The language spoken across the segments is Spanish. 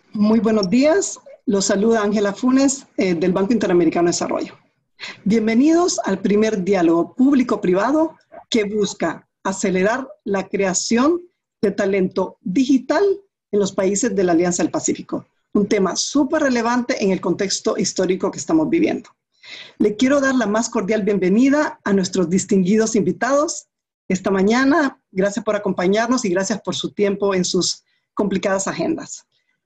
Muy buenos días, los saluda Ángela Funes del Banco Interamericano de Desarrollo. Bienvenidos al primer diálogo público-privado que busca acelerar la creación de talento digital en los países de la Alianza del Pacífico, un tema súper relevante en el contexto histórico que estamos viviendo. Le quiero dar la más cordial bienvenida a nuestros distinguidos invitados esta mañana. Gracias por acompañarnos y gracias por su tiempo en sus complicadas agendas.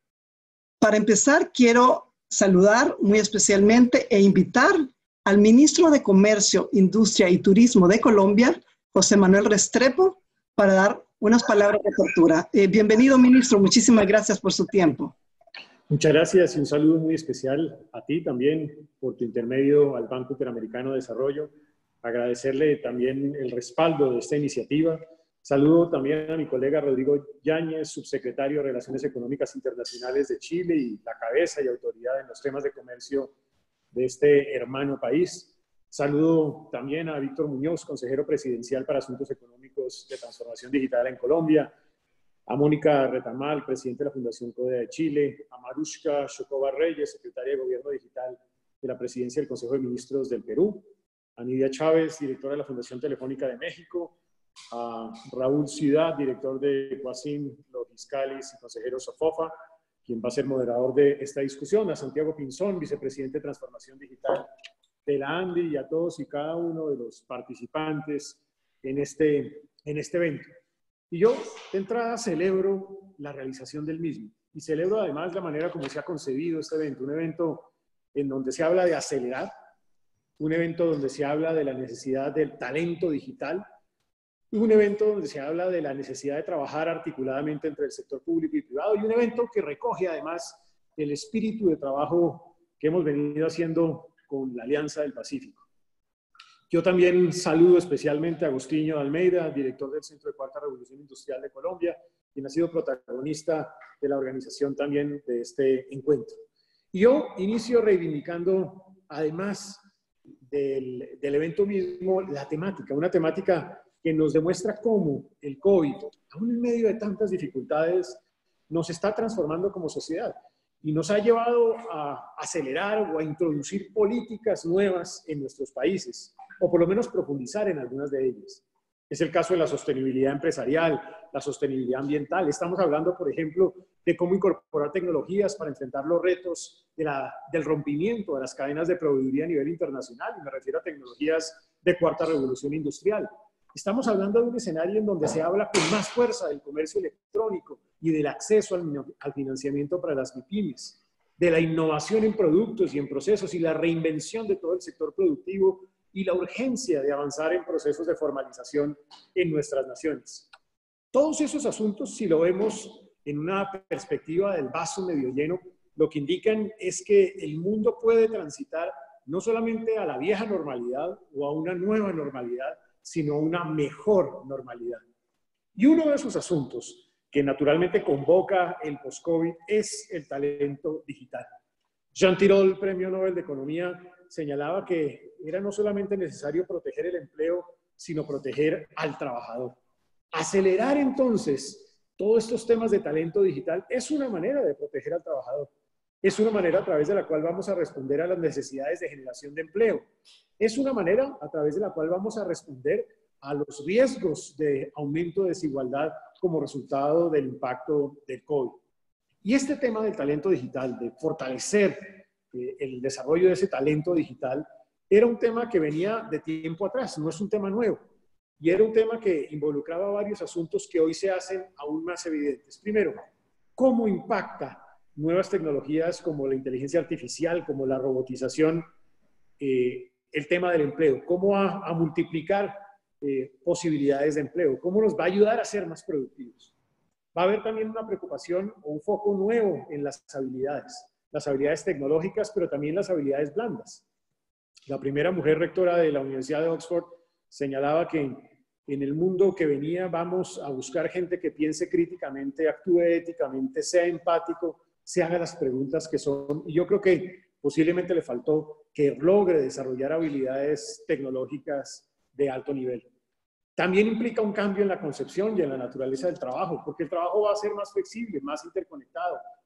Para empezar, quiero saludar muy especialmente e invitar al ministro de Comercio, Industria y Turismo de Colombia, José Manuel Restrepo, para dar unas palabras de apertura. Bienvenido, ministro. Muchísimas gracias por su tiempo. Muchas gracias y un saludo muy especial a ti también por tu intermedio al Banco Interamericano de Desarrollo. Agradecerle también el respaldo de esta iniciativa. Saludo también a mi colega Rodrigo Yáñez, subsecretario de Relaciones Económicas Internacionales de Chile y la cabeza y autoridad en los temas de comercio de este hermano país. Saludo también a Víctor Muñoz, consejero presidencial para Asuntos Económicos de Transformación Digital en Colombia, a Mónica Retamal, presidente de la Fundación CODEA de Chile, a Marushka Shokova Reyes, secretaria de Gobierno Digital de la Presidencia del Consejo de Ministros del Perú, a Nidia Chávez, directora de la Fundación Telefónica de México, a Raúl Ciudad, director de Quasim Logiscalis y consejero Sofofa, quien va a ser moderador de esta discusión, a Santiago Pinzón, vicepresidente de Transformación Digital de la ANDI, y a todos y cada uno de los participantes en este evento. Y yo, de entrada, celebro la realización del mismo y celebro además la manera como se ha concebido este evento, un evento en donde se habla de acelerar, un evento donde se habla de la necesidad del talento digital, un evento donde se habla de la necesidad de trabajar articuladamente entre el sector público y privado, y un evento que recoge además el espíritu de trabajo que hemos venido haciendo con la Alianza del Pacífico. Yo también saludo especialmente a Agustinho Almeida, director del Centro de Cuarta Revolución Industrial de Colombia, quien ha sido protagonista de la organización también de este encuentro. Y yo inicio reivindicando, además del evento mismo, la temática, una temática que nos demuestra cómo el COVID, aún en medio de tantas dificultades, nos está transformando como sociedad y nos ha llevado a acelerar o a introducir políticas nuevas en nuestros países, o por lo menos profundizar en algunas de ellas. Es el caso de la sostenibilidad empresarial, la sostenibilidad ambiental. Estamos hablando, por ejemplo, de cómo incorporar tecnologías para enfrentar los retos del rompimiento de las cadenas de proveeduría a nivel internacional, y me refiero a tecnologías de cuarta revolución industrial. Estamos hablando de un escenario en donde se habla con más fuerza del comercio electrónico y del acceso al financiamiento para las MIPYMES, de la innovación en productos y en procesos y la reinvención de todo el sector productivo y la urgencia de avanzar en procesos de formalización en nuestras naciones. Todos esos asuntos, si lo vemos en una perspectiva del vaso medio lleno, lo que indican es que el mundo puede transitar no solamente a la vieja normalidad o a una nueva normalidad, sino a una mejor normalidad. Y uno de esos asuntos que naturalmente convoca el post-COVID es el talento digital. Jean Tirole, Premio Nobel de Economía, señalaba que era no solamente necesario proteger el empleo, sino proteger al trabajador. Acelerar entonces todos estos temas de talento digital es una manera de proteger al trabajador. Es una manera a través de la cual vamos a responder a las necesidades de generación de empleo. Es una manera a través de la cual vamos a responder a los riesgos de aumento de desigualdad como resultado del impacto del COVID. Y este tema del talento digital, de fortalecer el desarrollo de ese talento digital, era un tema que venía de tiempo atrás, no es un tema nuevo. Y era un tema que involucraba varios asuntos que hoy se hacen aún más evidentes. Primero, ¿cómo impacta nuevas tecnologías como la inteligencia artificial, como la robotización, el tema del empleo? ¿Cómo va a multiplicar posibilidades de empleo? ¿Cómo nos va a ayudar a ser más productivos? Va a haber también una preocupación o un foco nuevo en las habilidades tecnológicas, pero también las habilidades blandas. La primera mujer rectora de la Universidad de Oxford señalaba que en el mundo que venía vamos a buscar gente que piense críticamente, actúe éticamente, sea empático, se haga las preguntas que son. Y yo creo que posiblemente le faltó que logre desarrollar habilidades tecnológicas de alto nivel. También implica un cambio en la concepción y en la naturaleza del trabajo, porque el trabajo va a ser más flexible, más interconectado,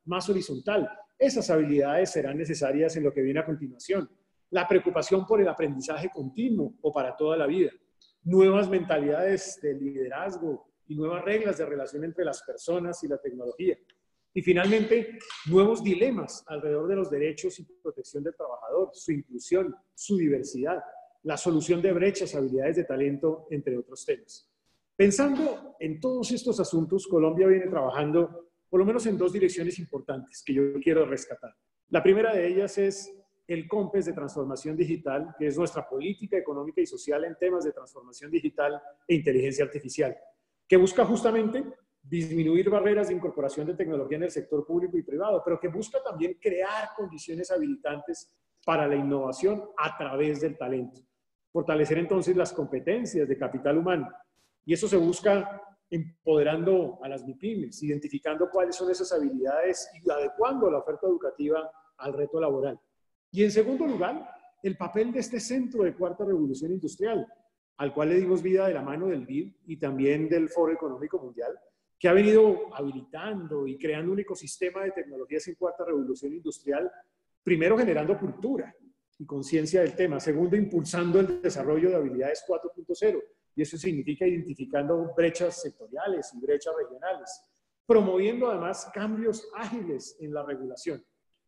más horizontal. Esas habilidades serán necesarias en lo que viene a continuación. La preocupación por el aprendizaje continuo o para toda la vida. Nuevas mentalidades de liderazgo y nuevas reglas de relación entre las personas y la tecnología. Y finalmente, nuevos dilemas alrededor de los derechos y protección del trabajador, su inclusión, su diversidad, la solución de brechas, habilidades de talento, entre otros temas. Pensando en todos estos asuntos, Colombia viene trabajando por lo menos en dos direcciones importantes que yo quiero rescatar. La primera de ellas es el COMPES de transformación digital, que es nuestra política económica y social en temas de transformación digital e inteligencia artificial, que busca justamente disminuir barreras de incorporación de tecnología en el sector público y privado, pero que busca también crear condiciones habilitantes para la innovación a través del talento. Fortalecer entonces las competencias de capital humano. Y eso se busca empoderando a las MIPYMES, identificando cuáles son esas habilidades y adecuando la oferta educativa al reto laboral. Y en segundo lugar, el papel de este centro de cuarta revolución industrial, al cual le dimos vida de la mano del BID y también del Foro Económico Mundial, que ha venido habilitando y creando un ecosistema de tecnologías en cuarta revolución industrial, primero generando cultura y conciencia del tema, segundo impulsando el desarrollo de habilidades 4.0, y eso significa identificando brechas sectoriales y brechas regionales, promoviendo además cambios ágiles en la regulación.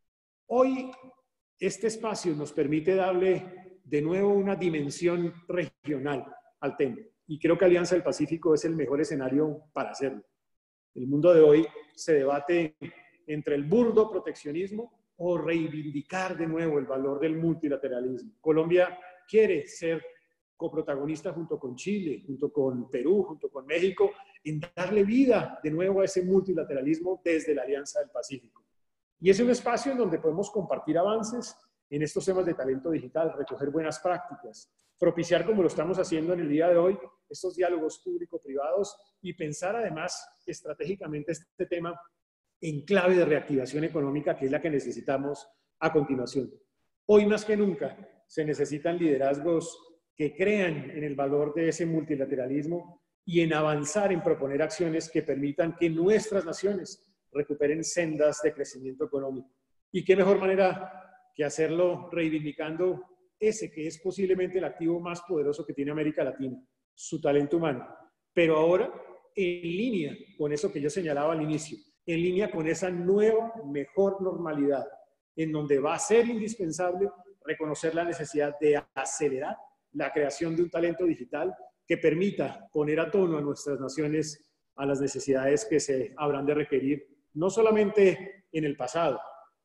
Hoy este espacio nos permite darle de nuevo una dimensión regional al tema, y creo que Alianza del Pacífico es el mejor escenario para hacerlo. El mundo de hoy se debate entre el burdo proteccionismo o reivindicar de nuevo el valor del multilateralismo. Colombia quiere ser coprotagonista junto con Chile, junto con Perú, junto con México, en darle vida de nuevo a ese multilateralismo desde la Alianza del Pacífico. Y es un espacio en donde podemos compartir avances en estos temas de talento digital, recoger buenas prácticas, propiciar, como lo estamos haciendo en el día de hoy, estos diálogos público-privados y pensar además estratégicamente este tema en clave de reactivación económica, que es la que necesitamos a continuación. Hoy más que nunca se necesitan liderazgos que crean en el valor de ese multilateralismo y en avanzar en proponer acciones que permitan que nuestras naciones recuperen sendas de crecimiento económico. ¿Y qué mejor manera que hacerlo reivindicando ese que es posiblemente el activo más poderoso que tiene América Latina, su talento humano? Pero ahora en línea con eso que yo señalaba al inicio, en línea con esa nueva, mejor normalidad, en donde va a ser indispensable reconocer la necesidad de acelerar la creación de un talento digital que permita poner a tono a nuestras naciones a las necesidades que se habrán de requerir, no solamente en el pasado,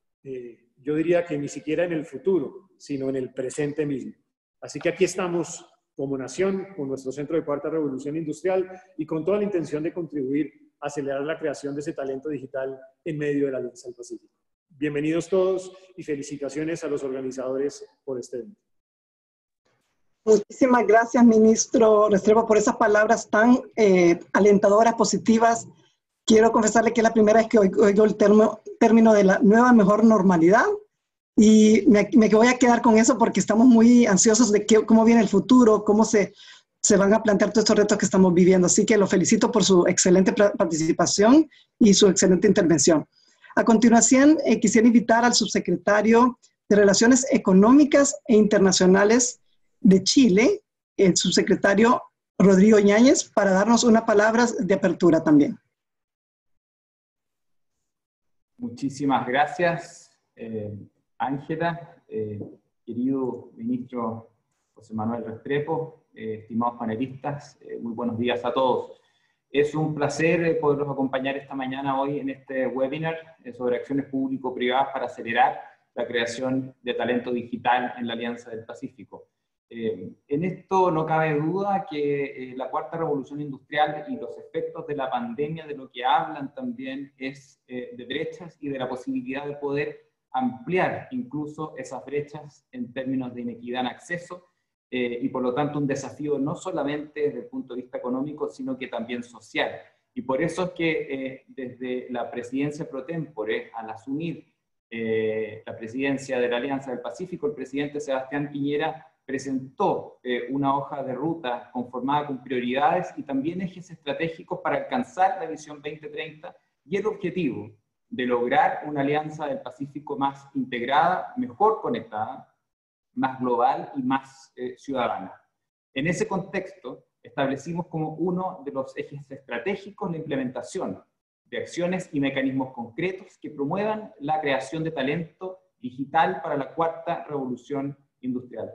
yo diría que ni siquiera en el futuro, sino en el presente mismo. Así que aquí estamos como nación, con nuestro Centro de Cuarta Revolución Industrial y con toda la intención de contribuir a acelerar la creación de ese talento digital en medio de la Alianza del Pacífico. Bienvenidos todos y felicitaciones a los organizadores por este evento. Muchísimas gracias, ministro Restrepo, por esas palabras tan alentadoras, positivas. Quiero confesarle que es la primera vez que oigo el término de la nueva mejor normalidad y me voy a quedar con eso porque estamos muy ansiosos de cómo viene el futuro, cómo se van a plantear todos estos retos que estamos viviendo. Así que lo felicito por su excelente participación y su excelente intervención. A continuación, quisiera invitar al subsecretario de Relaciones Económicas e Internacionales de Chile, el subsecretario Rodrigo Yáñez, para darnos unas palabras de apertura también. Muchísimas gracias, Ángela, querido ministro José Manuel Restrepo, estimados panelistas, muy buenos días a todos. Es un placer poderlos acompañar esta mañana hoy en este webinar sobre acciones público-privadas para acelerar la creación de talento digital en la Alianza del Pacífico. En esto no cabe duda que la cuarta revolución industrial y los efectos de la pandemia de lo que hablan también es de brechas y de la posibilidad de poder ampliar incluso esas brechas en términos de inequidad en acceso y por lo tanto un desafío no solamente desde el punto de vista económico sino que también social. Y por eso es que desde la presidencia pro tempore, al asumir la presidencia de la Alianza del Pacífico, el presidente Sebastián Piñera presentó una hoja de ruta conformada con prioridades y también ejes estratégicos para alcanzar la visión 2030 y el objetivo de lograr una alianza del Pacífico más integrada, mejor conectada, más global y más ciudadana. En ese contexto, establecimos como uno de los ejes estratégicos la implementación de acciones y mecanismos concretos que promuevan la creación de talento digital para la cuarta revolución industrial.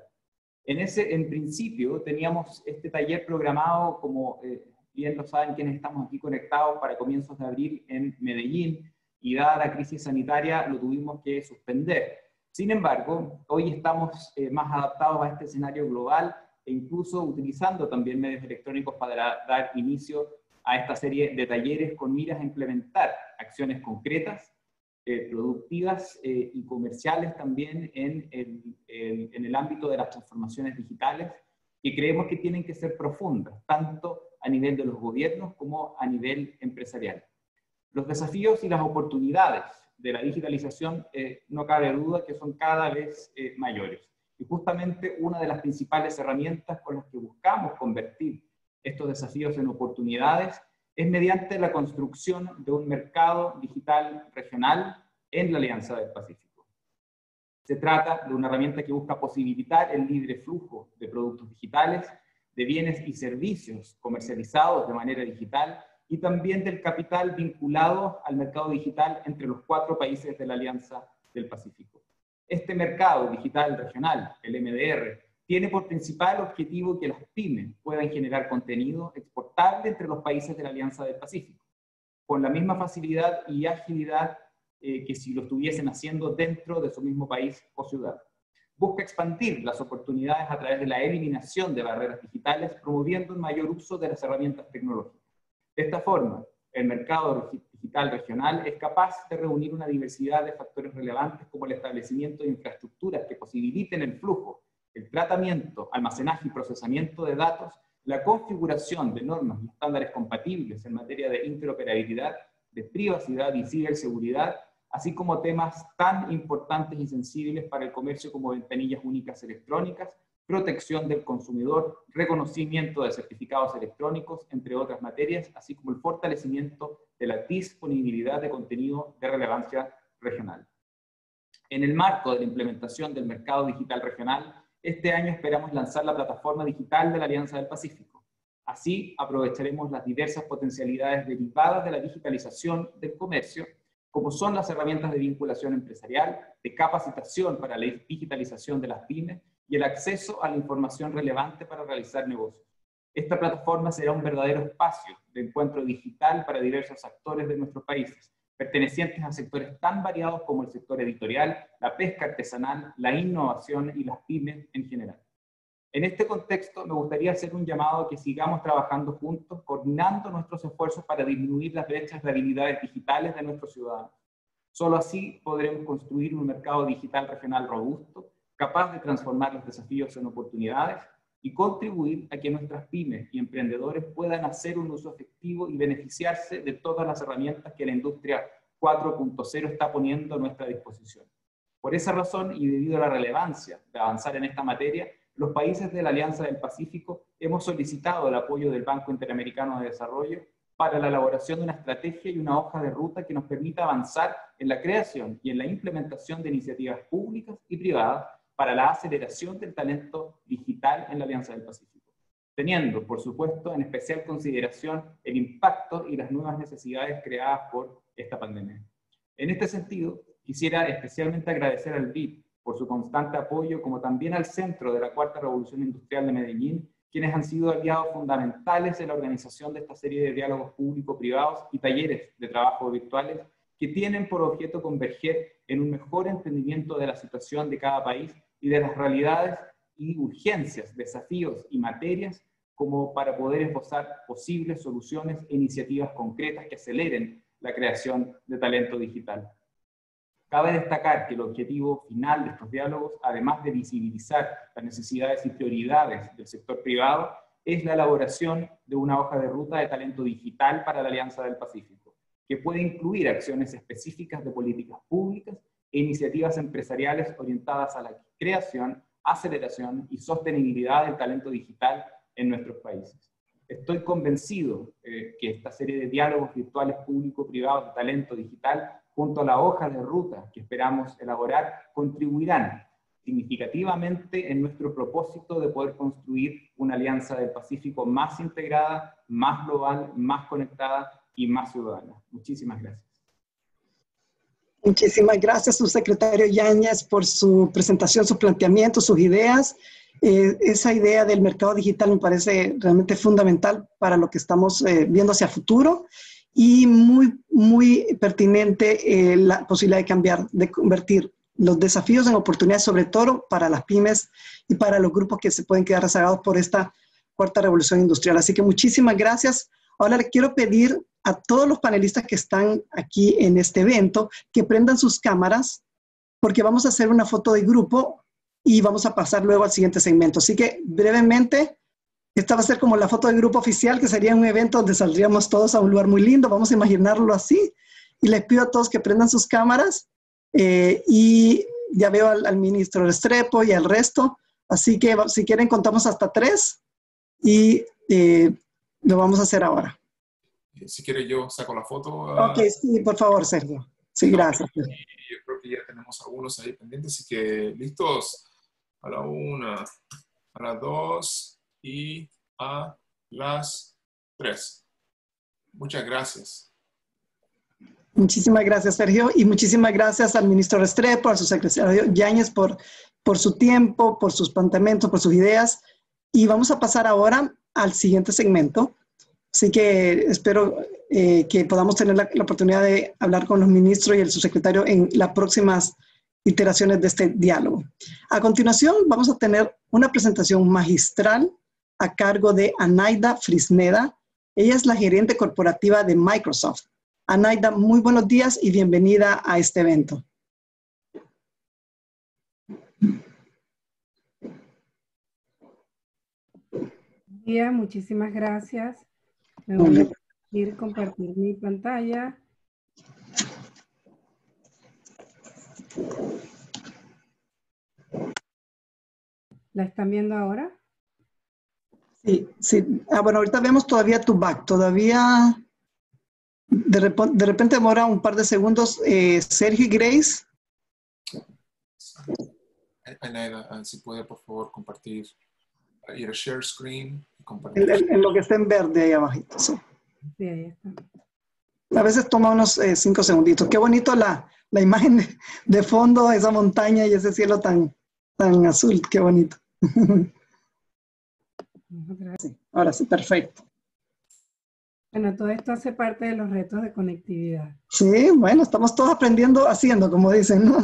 En principio, teníamos este taller programado, como bien lo saben quienes estamos aquí conectados, para comienzos de abril en Medellín, y dada la crisis sanitaria lo tuvimos que suspender. Sin embargo, hoy estamos más adaptados a este escenario global e incluso utilizando también medios electrónicos para dar inicio a esta serie de talleres con miras a implementar acciones concretas, productivas y comerciales también en el ámbito de las transformaciones digitales, que creemos que tienen que ser profundas, tanto a nivel de los gobiernos como a nivel empresarial. Los desafíos y las oportunidades de la digitalización no cabe duda que son cada vez mayores. Y justamente una de las principales herramientas con las que buscamos convertir estos desafíos en oportunidades es mediante la construcción de un mercado digital regional en la Alianza del Pacífico. Se trata de una herramienta que busca posibilitar el libre flujo de productos digitales, de bienes y servicios comercializados de manera digital y también del capital vinculado al mercado digital entre los 4 países de la Alianza del Pacífico. Este mercado digital regional, el MDR, tiene por principal objetivo que las pymes puedan generar contenido exportable entre los países de la Alianza del Pacífico, con la misma facilidad y agilidad que si lo estuviesen haciendo dentro de su mismo país o ciudad. Busca expandir las oportunidades a través de la eliminación de barreras digitales, promoviendo un mayor uso de las herramientas tecnológicas. De esta forma, el mercado digital regional es capaz de reunir una diversidad de factores relevantes como el establecimiento de infraestructuras que posibiliten el flujo, el tratamiento, almacenaje y procesamiento de datos, la configuración de normas y estándares compatibles en materia de interoperabilidad, de privacidad y ciberseguridad, así como temas tan importantes y sensibles para el comercio como ventanillas únicas electrónicas, protección del consumidor, reconocimiento de certificados electrónicos, entre otras materias, así como el fortalecimiento de la disponibilidad de contenido de relevancia regional. En el marco de la implementación del mercado digital regional, este año esperamos lanzar la plataforma digital de la Alianza del Pacífico. Así aprovecharemos las diversas potencialidades derivadas de la digitalización del comercio, como son las herramientas de vinculación empresarial, de capacitación para la digitalización de las pymes y el acceso a la información relevante para realizar negocios. Esta plataforma será un verdadero espacio de encuentro digital para diversos actores de nuestros países, pertenecientes a sectores tan variados como el sector editorial, la pesca artesanal, la innovación y las pymes en general. En este contexto, me gustaría hacer un llamado a que sigamos trabajando juntos, coordinando nuestros esfuerzos para disminuir las brechas de habilidades digitales de nuestros ciudadanos. Solo así podremos construir un mercado digital regional robusto, capaz de transformar los desafíos en oportunidades y contribuir a que nuestras pymes y emprendedores puedan hacer un uso efectivo y beneficiarse de todas las herramientas que la industria 4.0 está poniendo a nuestra disposición. Por esa razón, y debido a la relevancia de avanzar en esta materia, los países de la Alianza del Pacífico hemos solicitado el apoyo del Banco Interamericano de Desarrollo para la elaboración de una estrategia y una hoja de ruta que nos permita avanzar en la creación y en la implementación de iniciativas públicas y privadas para la aceleración del talento digital en la Alianza del Pacífico, teniendo, por supuesto, en especial consideración el impacto y las nuevas necesidades creadas por esta pandemia. En este sentido, quisiera especialmente agradecer al BID por su constante apoyo, como también al Centro de la Cuarta Revolución Industrial de Medellín, quienes han sido aliados fundamentales en la organización de esta serie de diálogos público-privados y talleres de trabajo virtuales que tienen por objeto converger en un mejor entendimiento de la situación de cada país y de las realidades y urgencias, desafíos y materias, como para poder esbozar posibles soluciones e iniciativas concretas que aceleren la creación de talento digital. Cabe destacar que el objetivo final de estos diálogos, además de visibilizar las necesidades y prioridades del sector privado, es la elaboración de una hoja de ruta de talento digital para la Alianza del Pacífico, que puede incluir acciones específicas de políticas públicas e iniciativas empresariales orientadas a la creación, aceleración y sostenibilidad del talento digital en nuestros países. Estoy convencido que esta serie de diálogos virtuales público-privados de talento digital junto a la hoja de ruta que esperamos elaborar, contribuirán significativamente en nuestro propósito de poder construir una alianza del Pacífico más integrada, más global, más conectada y más ciudadana. Muchísimas gracias. Muchísimas gracias, subsecretario Yáñez, por su presentación, su planteamiento, sus ideas. Esa idea del mercado digital me parece realmente fundamental para lo que estamos viendo hacia el futuro y muy pertinente la posibilidad de cambiar, de convertir los desafíos en oportunidades, sobre todo para las pymes y para los grupos que se pueden quedar rezagados por esta cuarta revolución industrial. Así que muchísimas gracias. Ahora le quiero pedir a todos los panelistas que están aquí en este evento que prendan sus cámaras porque vamos a hacer una foto de grupo y vamos a pasar luego al siguiente segmento. Así que brevemente, esta va a ser como la foto de grupo oficial, que sería un evento donde saldríamos todos a un lugar muy lindo. Vamos a imaginarlo así. Y les pido a todos que prendan sus cámaras. Y ya veo al ministro Restrepo y al resto. Así que si quieren contamos hasta 3 y lo vamos a hacer ahora. Si quiere yo saco la foto. Ok, sí, por favor, Sergio. Sí, gracias. Yo creo que ya tenemos algunos ahí pendientes, así que listos. A la 1, a las 2 y a las 3. Muchas gracias. Muchísimas gracias, Sergio, y muchísimas gracias al ministro Restrepo, a su secretario Yáñez por su tiempo, por sus planteamientos, por sus ideas. Y vamos a pasar ahora al siguiente segmento. Así que espero que podamos tener la oportunidad de hablar con los ministros y el subsecretario en las próximas iteraciones de este diálogo. A continuación, vamos a tener una presentación magistral a cargo de Anaida Frisneda. Ella es la gerente corporativa de Microsoft. Anaida, muy buenos días y bienvenida a este evento. Buen día, muchísimas gracias. Me voy a permitir compartir mi pantalla. ¿La están viendo ahora? Sí, sí. Bueno, ahorita vemos todavía tu back. Todavía, de repente demora un par de segundos. Sergio y Grace. Anaida, si puede, por favor, compartir. Ir a share screen y compartir. En lo que está en verde ahí abajito. Sí. Sí, ahí está. A veces toma unos 5 segunditos. Qué bonito la imagen de fondo, esa montaña y ese cielo tan azul. Qué bonito. Sí, ahora sí, perfecto. Bueno, todo esto hace parte de los retos de conectividad. Sí, bueno, estamos todos aprendiendo haciendo, como dicen, ¿no?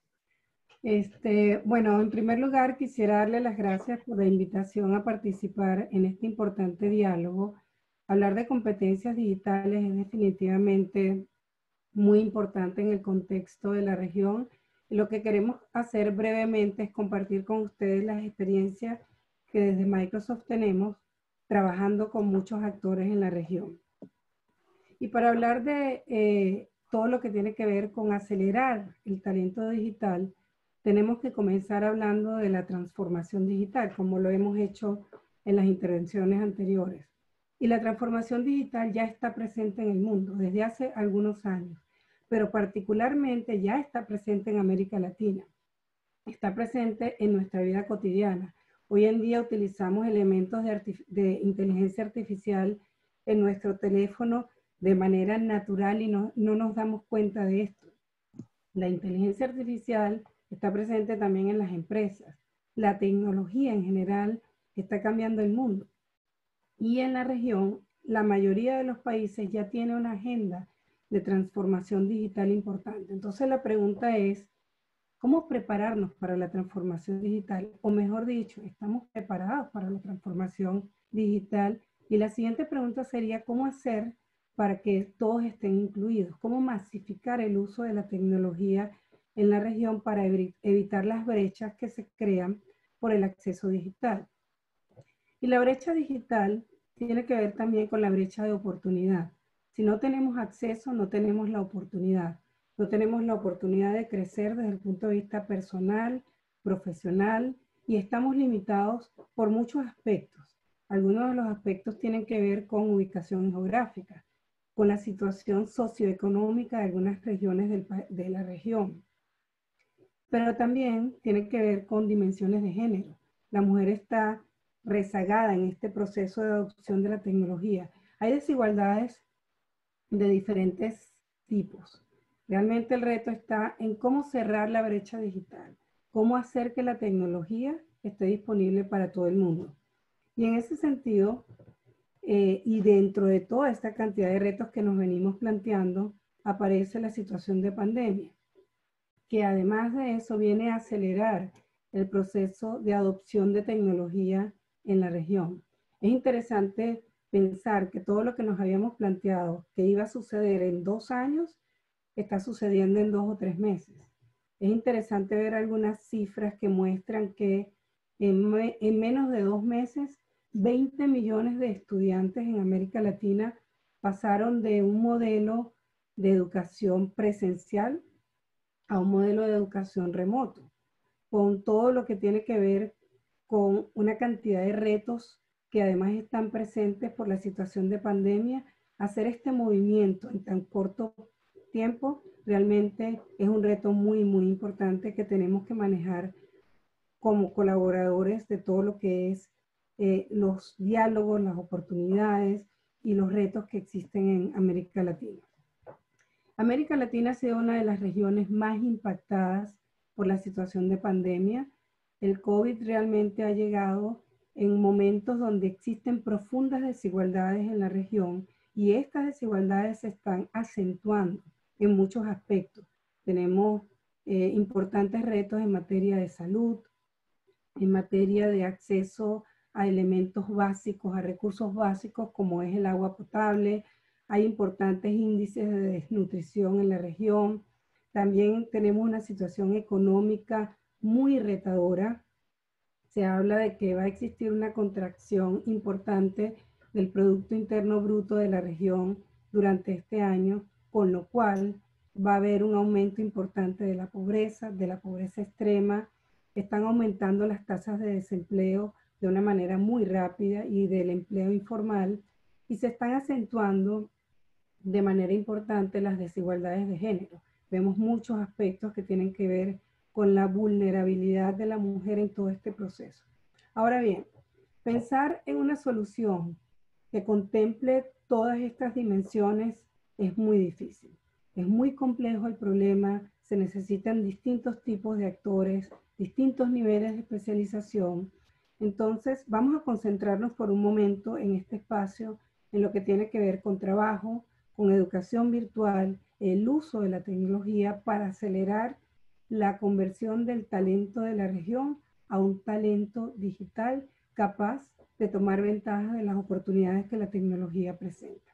Bueno, en primer lugar quisiera darle las gracias por la invitación a participar en este importante diálogo. Hablar de competencias digitales es definitivamente muy importante en el contexto de la región. Y lo que queremos hacer brevemente es compartir con ustedes las experiencias que desde Microsoft tenemos trabajando con muchos actores en la región. Y para hablar de todo lo que tiene que ver con acelerar el talento digital, tenemos que comenzar hablando de la transformación digital, como lo hemos hecho en las intervenciones anteriores. Y la transformación digital ya está presente en el mundo desde hace algunos años, pero particularmente ya está presente en América Latina. Está presente en nuestra vida cotidiana. Hoy en día utilizamos elementos de inteligencia artificial en nuestro teléfono de manera natural y no nos damos cuenta de esto. La inteligencia artificial está presente también en las empresas. La tecnología en general está cambiando el mundo. Y en la región, la mayoría de los países ya tiene una agenda de transformación digital importante. Entonces la pregunta es, ¿cómo prepararnos para la transformación digital? O mejor dicho, ¿estamos preparados para la transformación digital? Y la siguiente pregunta sería, ¿cómo hacer para que todos estén incluidos? ¿Cómo masificar el uso de la tecnología en la región para evitar las brechas que se crean por el acceso digital? Y la brecha digital tiene que ver también con la brecha de oportunidad. Si no tenemos acceso, no tenemos la oportunidad. No tenemos la oportunidad de crecer desde el punto de vista personal, profesional, y estamos limitados por muchos aspectos. Algunos de los aspectos tienen que ver con ubicación geográfica. con la situación socioeconómica de algunas regiones de la región. Pero también tiene que ver con dimensiones de género. La mujer está rezagada en este proceso de adopción de la tecnología. Hay desigualdades de diferentes tipos. Realmente el reto está en cómo cerrar la brecha digital, cómo hacer que la tecnología esté disponible para todo el mundo. Y en ese sentido, y dentro de toda esta cantidad de retos que nos venimos planteando, aparece la situación de pandemia, que además de eso viene a acelerar el proceso de adopción de tecnología en la región. Es interesante pensar que todo lo que nos habíamos planteado que iba a suceder en 2 años, está sucediendo en 2 o 3 meses. Es interesante ver algunas cifras que muestran que en menos de 2 meses, 20 millones de estudiantes en América Latina pasaron de un modelo de educación presencial a un modelo de educación remoto, con todo lo que tiene que ver con una cantidad de retos que además están presentes por la situación de pandemia. Hacer este movimiento en tan corto tiempo realmente es un reto muy, muy importante que tenemos que manejar como colaboradores de todo lo que es los diálogos, las oportunidades y los retos que existen en América Latina. América Latina ha sido una de las regiones más impactadas por la situación de pandemia. El COVID realmente ha llegado en momentos donde existen profundas desigualdades en la región y estas desigualdades se están acentuando en muchos aspectos. Tenemos importantes retos en materia de salud, en materia de acceso a elementos básicos, a recursos básicos como es el agua potable. Hay importantes índices de desnutrición en la región. También tenemos una situación económica muy retadora. Se habla de que va a existir una contracción importante del Producto Interno Bruto de la región durante este año, con lo cual va a haber un aumento importante de la pobreza extrema. Están aumentando las tasas de desempleo de una manera muy rápida y del empleo informal, y se están acentuando de manera importante las desigualdades de género. Vemos muchos aspectos que tienen que ver con la vulnerabilidad de la mujer en todo este proceso. Ahora bien, pensar en una solución que contemple todas estas dimensiones es muy difícil. Es muy complejo el problema, se necesitan distintos tipos de actores, distintos niveles de especialización. Entonces, vamos a concentrarnos por un momento en este espacio en lo que tiene que ver con trabajo, con educación virtual, el uso de la tecnología para acelerar la conversión del talento de la región a un talento digital capaz de tomar ventaja de las oportunidades que la tecnología presenta.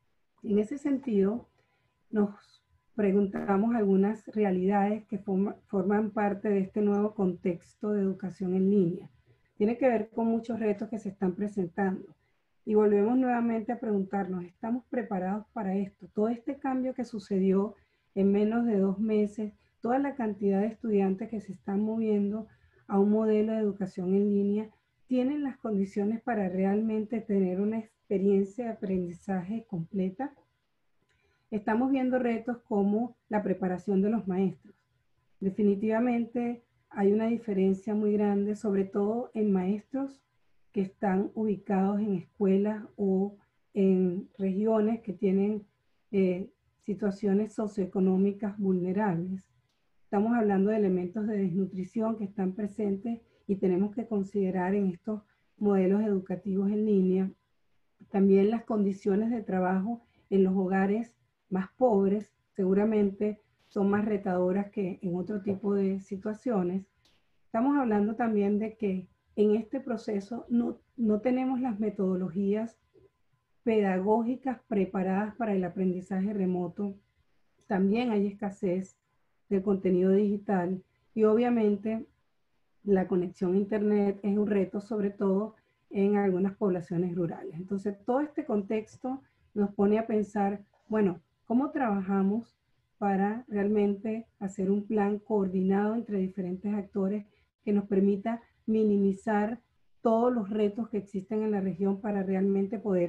En ese sentido, nos preguntamos algunas realidades que forman parte de este nuevo contexto de educación en línea. Tiene que ver con muchos retos que se están presentando. Y volvemos nuevamente a preguntarnos, ¿estamos preparados para esto? Todo este cambio que sucedió en menos de 2 meses, toda la cantidad de estudiantes que se están moviendo a un modelo de educación en línea, ¿tienen las condiciones para realmente tener una experiencia de aprendizaje completa? Estamos viendo retos como la preparación de los maestros. Definitivamente hay una diferencia muy grande, sobre todo en maestros que están ubicados en escuelas o en regiones que tienen situaciones socioeconómicas vulnerables. Estamos hablando de elementos de desnutrición que están presentes y tenemos que considerar en estos modelos educativos en línea también las condiciones de trabajo en los hogares más pobres, seguramente son más retadoras que en otro tipo de situaciones. Estamos hablando también de que en este proceso no tenemos las metodologías pedagógicas preparadas para el aprendizaje remoto. También hay escasez del contenido digital y obviamente la conexión a internet es un reto, sobre todo en algunas poblaciones rurales. Entonces, todo este contexto nos pone a pensar, bueno, ¿cómo trabajamos para realmente hacer un plan coordinado entre diferentes actores que nos permita minimizar todos los retos que existen en la región para realmente poder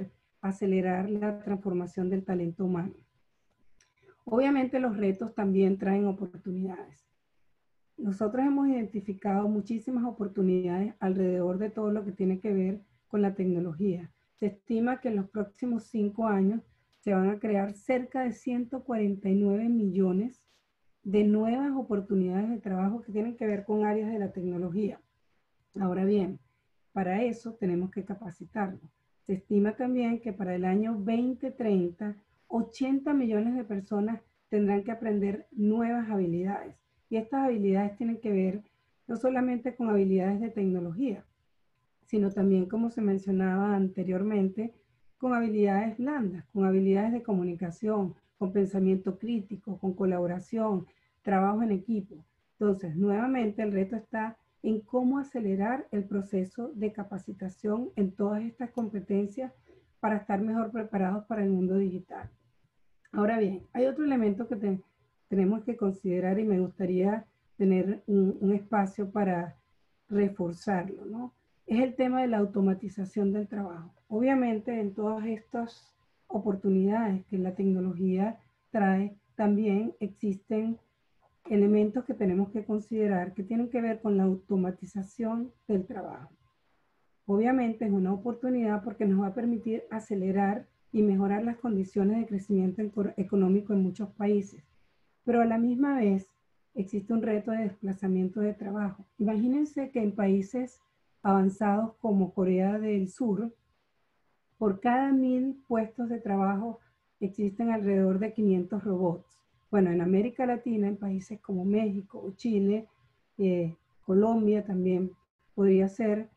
acelerar la transformación del talento humano. Obviamente los retos también traen oportunidades. Nosotros hemos identificado muchísimas oportunidades alrededor de todo lo que tiene que ver con la tecnología. Se estima que en los próximos 5 años se van a crear cerca de 149 millones de nuevas oportunidades de trabajo que tienen que ver con áreas de la tecnología. Ahora bien, para eso tenemos que capacitarnos. Se estima también que para el año 2030, 80 millones de personas tendrán que aprender nuevas habilidades. Y estas habilidades tienen que ver no solamente con habilidades de tecnología, sino también, como se mencionaba anteriormente, con habilidades blandas, con habilidades de comunicación, con pensamiento crítico, con colaboración, trabajo en equipo. Entonces, nuevamente, el reto está en cómo acelerar el proceso de capacitación en todas estas competencias para estar mejor preparados para el mundo digital. Ahora bien, hay otro elemento que tenemos que considerar y me gustaría tener un espacio para reforzarlo, ¿no? Es el tema de la automatización del trabajo. Obviamente, en todas estas oportunidades que la tecnología trae, también existen elementos que tenemos que considerar que tienen que ver con la automatización del trabajo. Obviamente es una oportunidad porque nos va a permitir acelerar y mejorar las condiciones de crecimiento económico en muchos países, pero a la misma vez existe un reto de desplazamiento de trabajo. Imagínense que en países avanzados como Corea del Sur, por cada 1000 puestos de trabajo existen alrededor de 500 robots. Bueno, en América Latina, en países como México o Chile, Colombia también podría ser,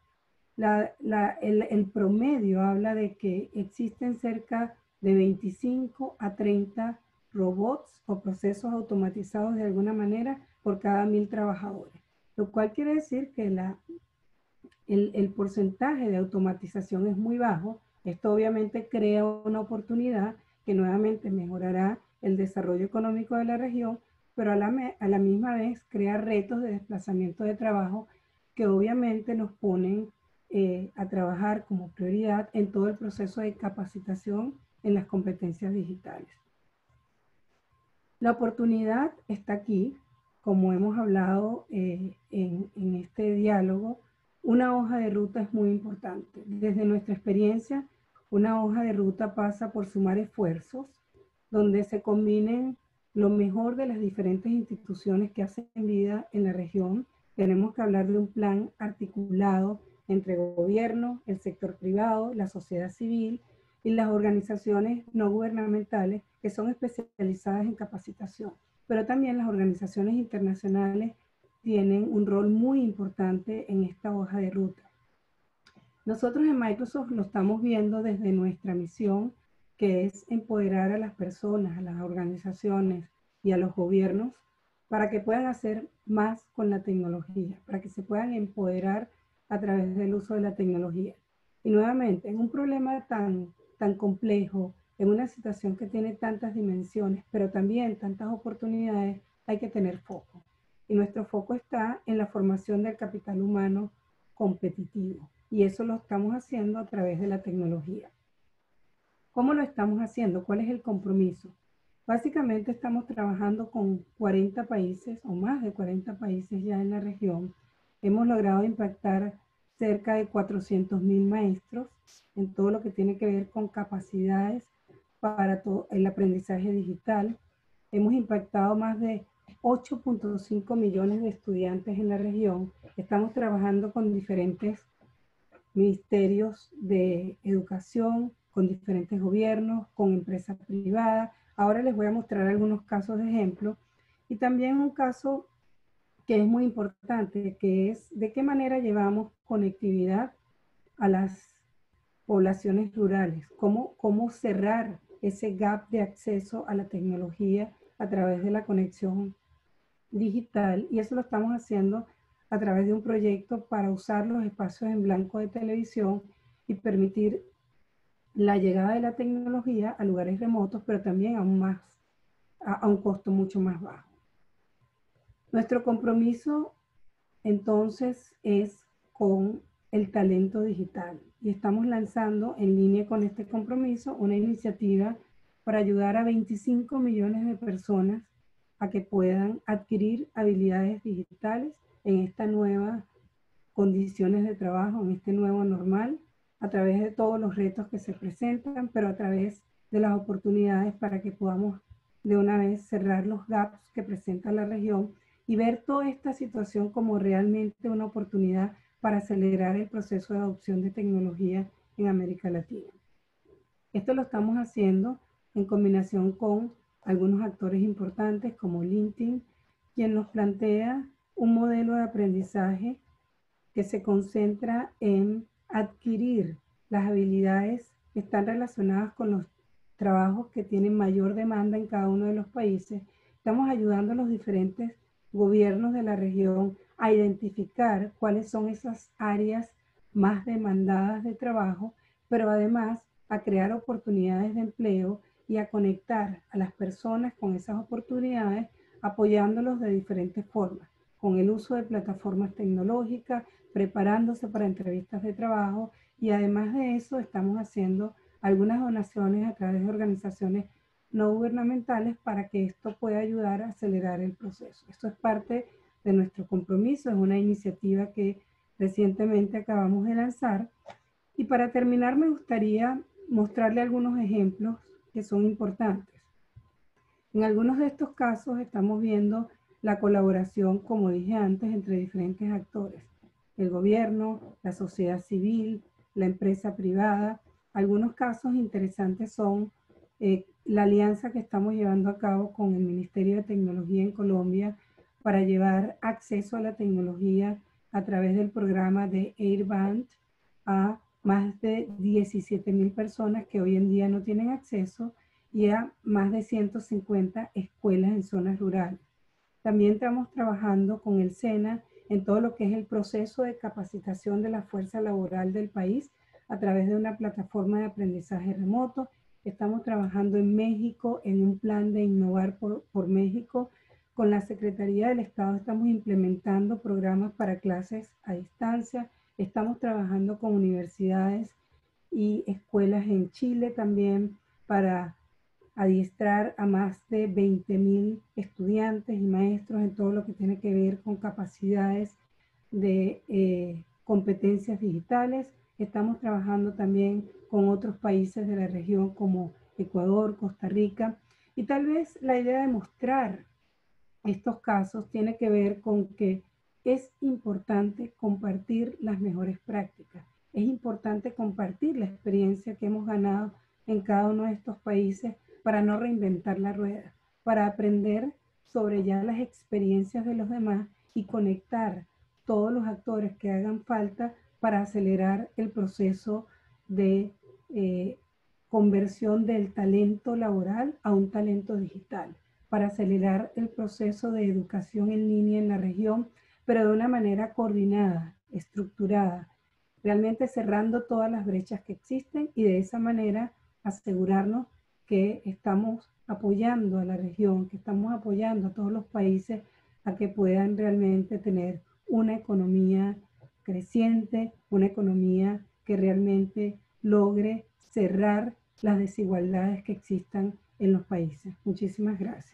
el promedio habla de que existen cerca de 25 a 30 robots o procesos automatizados de alguna manera por cada 1000 trabajadores, lo cual quiere decir que el porcentaje de automatización es muy bajo. Esto obviamente crea una oportunidad que nuevamente mejorará el desarrollo económico de la región, pero a la misma vez crea retos de desplazamiento de trabajo que obviamente nos ponen a trabajar como prioridad en todo el proceso de capacitación en las competencias digitales. La oportunidad está aquí, como hemos hablado en este diálogo. Una hoja de ruta es muy importante. Desde nuestra experiencia, una hoja de ruta pasa por sumar esfuerzos, donde se combinen lo mejor de las diferentes instituciones que hacen vida en la región. Tenemos que hablar de un plan articulado entre gobierno, el sector privado, la sociedad civil y las organizaciones no gubernamentales que son especializadas en capacitación. Pero también las organizaciones internacionales tienen un rol muy importante en esta hoja de ruta. Nosotros en Microsoft lo estamos viendo desde nuestra misión, que es empoderar a las personas, a las organizaciones y a los gobiernos para que puedan hacer más con la tecnología, para que se puedan empoderar a través del uso de la tecnología. Y nuevamente, en un problema tan complejo, en una situación que tiene tantas dimensiones, pero también tantas oportunidades, hay que tener foco. Y nuestro foco está en la formación del capital humano competitivo. Y eso lo estamos haciendo a través de la tecnología. ¿Cómo lo estamos haciendo? ¿Cuál es el compromiso? Básicamente estamos trabajando con 40 países o más de 40 países ya en la región. Hemos logrado impactar cerca de 400.000 maestros en todo lo que tiene que ver con capacidades para todo el aprendizaje digital. Hemos impactado más de 8.5 millones de estudiantes en la región. Estamos trabajando con diferentes ministerios de educación, con diferentes gobiernos, con empresas privadas. Ahora les voy a mostrar algunos casos de ejemplo y también un caso que es muy importante, que es de qué manera llevamos conectividad a las poblaciones rurales, cómo cerrar ese gap de acceso a la tecnología a través de la conexión digital, y eso lo estamos haciendo a través de un proyecto para usar los espacios en blanco de televisión y permitir la llegada de la tecnología a lugares remotos, pero también a un costo mucho más bajo. Nuestro compromiso entonces es con el talento digital. Y estamos lanzando en línea con este compromiso una iniciativa para ayudar a 25 millones de personas a que puedan adquirir habilidades digitales en estas nuevas condiciones de trabajo, en este nuevo normal, a través de todos los retos que se presentan, pero a través de las oportunidades para que podamos de una vez cerrar los gaps que presenta la región y ver toda esta situación como realmente una oportunidad para acelerar el proceso de adopción de tecnología en América Latina. Esto lo estamos haciendo en combinación con algunos actores importantes como LinkedIn, quien nos plantea un modelo de aprendizaje que se concentra en adquirir las habilidades que están relacionadas con los trabajos que tienen mayor demanda en cada uno de los países. Estamos ayudando a los diferentes gobiernos de la región a identificar cuáles son esas áreas más demandadas de trabajo, pero además a crear oportunidades de empleo y a conectar a las personas con esas oportunidades, apoyándolos de diferentes formas, con el uso de plataformas tecnológicas, preparándose para entrevistas de trabajo, y además de eso estamos haciendo algunas donaciones a través de organizaciones no gubernamentales para que esto pueda ayudar a acelerar el proceso. Esto es parte de nuestro compromiso, es una iniciativa que recientemente acabamos de lanzar. Y para terminar me gustaría mostrarle algunos ejemplos que son importantes. En algunos de estos casos estamos viendo la colaboración, como dije antes, entre diferentes actores. El gobierno, la sociedad civil, la empresa privada. Algunos casos interesantes son la alianza que estamos llevando a cabo con el Ministerio de Tecnología en Colombia para llevar acceso a la tecnología a través del programa de Airband a más de 17,000 personas que hoy en día no tienen acceso y a más de 150 escuelas en zonas rurales. También estamos trabajando con el SENA en todo lo que es el proceso de capacitación de la fuerza laboral del país a través de una plataforma de aprendizaje remoto. Estamos trabajando en México en un plan de innovar por México. Con la Secretaría del Estado estamos implementando programas para clases a distancia. Estamos trabajando con universidades y escuelas en Chile también para adiestrar a más de 20,000 estudiantes y maestros en todo lo que tiene que ver con capacidades de competencias digitales. Estamos trabajando también con otros países de la región como Ecuador, Costa Rica. Y tal vez la idea de mostrar estos casos tiene que ver con que es importante compartir las mejores prácticas. Es importante compartir la experiencia que hemos ganado en cada uno de estos países para no reinventar la rueda, para aprender sobre ya las experiencias de los demás y conectar todos los actores que hagan falta para acelerar el proceso de conversión del talento laboral a un talento digital, para acelerar el proceso de educación en línea en la región, pero de una manera coordinada, estructurada, realmente cerrando todas las brechas que existen y de esa manera asegurarnos que estamos apoyando a la región, que estamos apoyando a todos los países a que puedan realmente tener una economía creciente, una economía que realmente logre cerrar las desigualdades que existan en los países. Muchísimas gracias.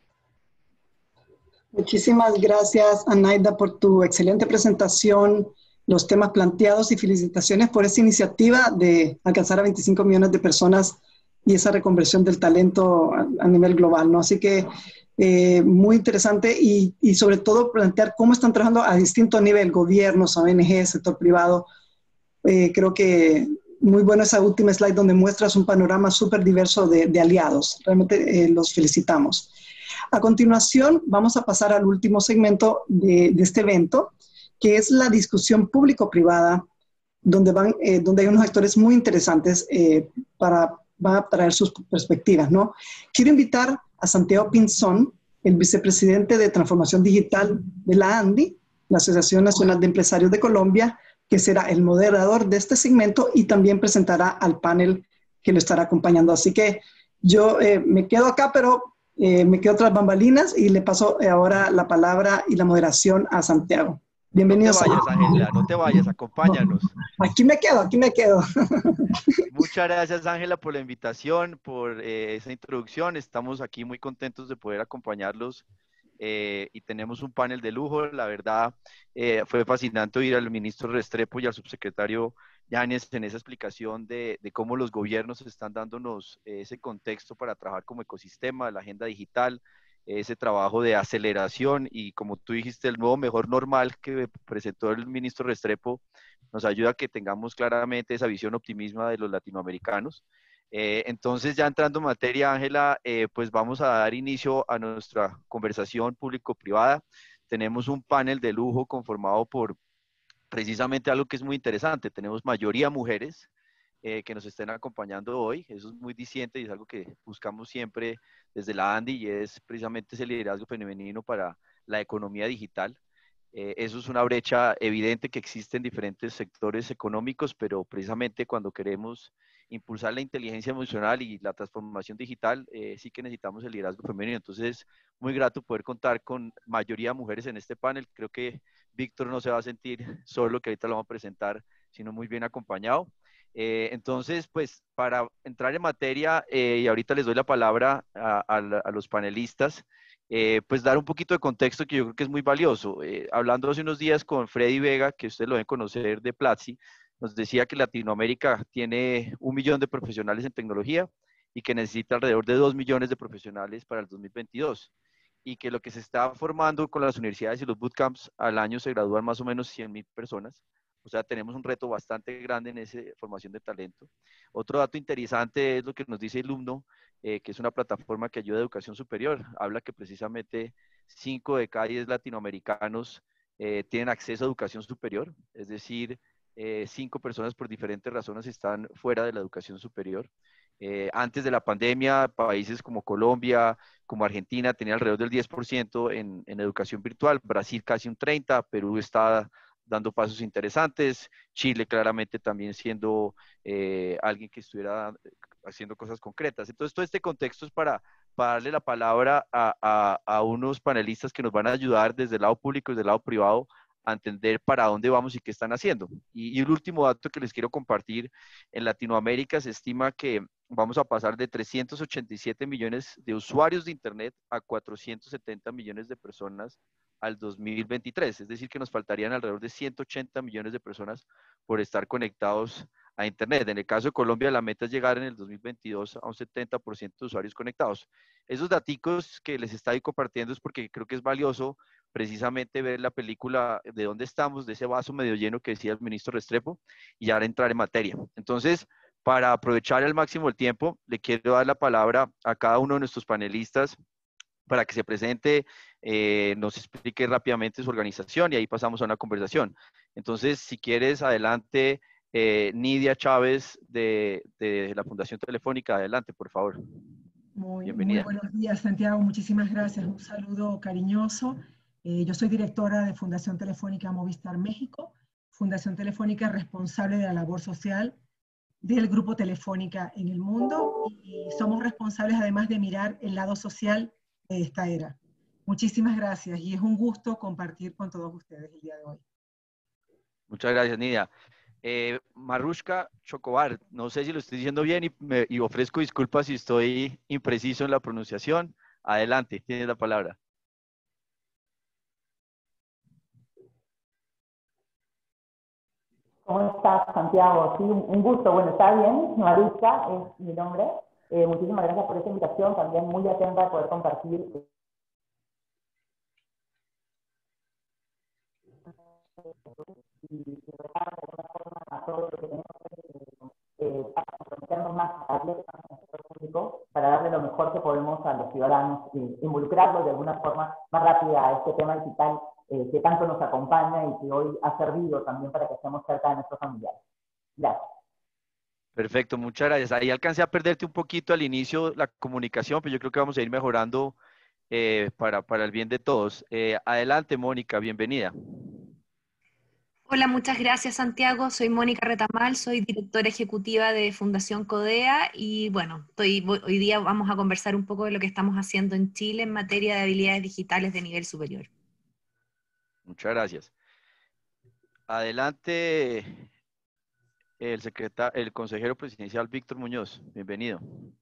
Muchísimas gracias, Anaida, por tu excelente presentación, los temas planteados y felicitaciones por esta iniciativa de alcanzar a 25 millones de personas y esa reconversión del talento a nivel global, ¿no? Así que muy interesante y sobre todo plantear cómo están trabajando a distinto nivel, gobiernos, ONG, sector privado. Creo que muy bueno esa última slide donde muestras un panorama súper diverso de aliados. Realmente los felicitamos. A continuación, vamos a pasar al último segmento de este evento, que es la discusión público-privada, donde hay unos actores muy interesantes van a traer sus perspectivas, ¿no? Quiero invitar a Santiago Pinzón, el vicepresidente de Transformación Digital de la ANDI, la Asociación Nacional de Empresarios de Colombia, que será el moderador de este segmento y también presentará al panel que lo estará acompañando. Así que yo me quedo acá, pero me quedo tras bambalinas y le paso ahora la palabra y la moderación a Santiago. Bienvenidos. No te vayas, Ángela, no te vayas, acompáñanos. Aquí me quedo, aquí me quedo. Muchas gracias, Ángela, por la invitación, por esa introducción. Estamos aquí muy contentos de poder acompañarlos y tenemos un panel de lujo. La verdad, fue fascinante oír al ministro Restrepo y al subsecretario Yáñez en esa explicación de cómo los gobiernos están dándonos ese contexto para trabajar como ecosistema, la agenda digital, ese trabajo de aceleración y, como tú dijiste, el nuevo mejor normal que presentó el ministro Restrepo nos ayuda a que tengamos claramente esa visión optimista de los latinoamericanos. Entonces, ya entrando en materia, Ángela, pues vamos a dar inicio a nuestra conversación público-privada. Tenemos un panel de lujo conformado por precisamente algo que es muy interesante. Tenemos mayoría mujeres que nos estén acompañando hoy. Eso es muy diciente y es algo que buscamos siempre desde la ANDI y es precisamente ese liderazgo femenino para la economía digital. Eso es una brecha evidente que existe en diferentes sectores económicos, pero precisamente cuando queremos impulsar la inteligencia emocional y la transformación digital, sí que necesitamos el liderazgo femenino. Entonces, muy grato poder contar con mayoría de mujeres en este panel. Creo que Víctor no se va a sentir solo, que ahorita lo vamos a presentar, sino muy bien acompañado. Entonces, pues, para entrar en materia, y ahorita les doy la palabra a los panelistas, pues dar un poquito de contexto que yo creo que es muy valioso. Hablando hace unos días con Freddy Vega, que ustedes lo deben conocer de Platzi, nos decía que Latinoamérica tiene 1 millón de profesionales en tecnología y que necesita alrededor de 2 millones de profesionales para el 2022. Y que lo que se está formando con las universidades y los bootcamps al año se gradúan más o menos 100,000 personas. O sea, tenemos un reto bastante grande en esa formación de talento. Otro dato interesante es lo que nos dice Alumno, que es una plataforma que ayuda a educación superior. Habla que precisamente 5 de cada 10 latinoamericanos tienen acceso a educación superior, es decir, 5 personas por diferentes razones están fuera de la educación superior. Antes de la pandemia, países como Colombia, como Argentina, tenían alrededor del 10% en educación virtual, Brasil casi un 30%, Perú está dando pasos interesantes, Chile claramente también siendo alguien que estuviera haciendo cosas concretas. Entonces, todo este contexto es para darle la palabra a unos panelistas que nos van a ayudar desde el lado público y desde el lado privado a entender para dónde vamos y qué están haciendo. Y el último dato que les quiero compartir, en Latinoamérica se estima que vamos a pasar de 387 millones de usuarios de Internet a 470 millones de personas al 2023. Es decir, que nos faltarían alrededor de 180 millones de personas por estar conectados a Internet. En el caso de Colombia, la meta es llegar en el 2022 a un 70% de usuarios conectados. Esos daticos que les estoy compartiendo es porque creo que es valioso precisamente ver la película de dónde estamos, de ese vaso medio lleno que decía el ministro Restrepo, y ahora entrar en materia. Entonces, para aprovechar al máximo el tiempo, le quiero dar la palabra a cada uno de nuestros panelistas para que se presente, nos explique rápidamente su organización y ahí pasamos a una conversación. Entonces, si quieres, adelante, Nidia Chávez de la Fundación Telefónica, adelante, por favor. Muy buenos días, Santiago, muchísimas gracias, un saludo cariñoso. Yo soy directora de Fundación Telefónica Movistar México, Fundación Telefónica responsable de la labor social del Grupo Telefónica en el mundo, y somos responsables además de mirar el lado social de esta era. Muchísimas gracias y es un gusto compartir con todos ustedes el día de hoy. Muchas gracias, Nidia. Marushka Chocobar, no sé si lo estoy diciendo bien y ofrezco disculpas si estoy impreciso en la pronunciación. Adelante, tienes la palabra. ¿Cómo estás, Santiago? Sí, un gusto. Bueno, está bien, Marushka es mi nombre. Muchísimas gracias por esta invitación, también muy atenta a poder compartir y de alguna forma a todo lo que tenemos para comprometernos más abiertos al sector público, para darle lo mejor que podemos a los ciudadanos, involucrarlos de alguna forma más rápida a este tema digital que tanto nos acompaña y que hoy ha servido también para que estemos cerca de nuestros familiares. Gracias. Perfecto, muchas gracias. Ahí alcancé a perderte un poquito al inicio la comunicación, pero yo creo que vamos a ir mejorando para el bien de todos. Adelante, Mónica, bienvenida. Hola, muchas gracias, Santiago. Soy Mónica Retamal, soy directora ejecutiva de Fundación Codea y bueno, hoy día vamos a conversar un poco de lo que estamos haciendo en Chile en materia de habilidades digitales de nivel superior. Muchas gracias. Adelante, el consejero presidencial Víctor Muñoz. Bienvenido.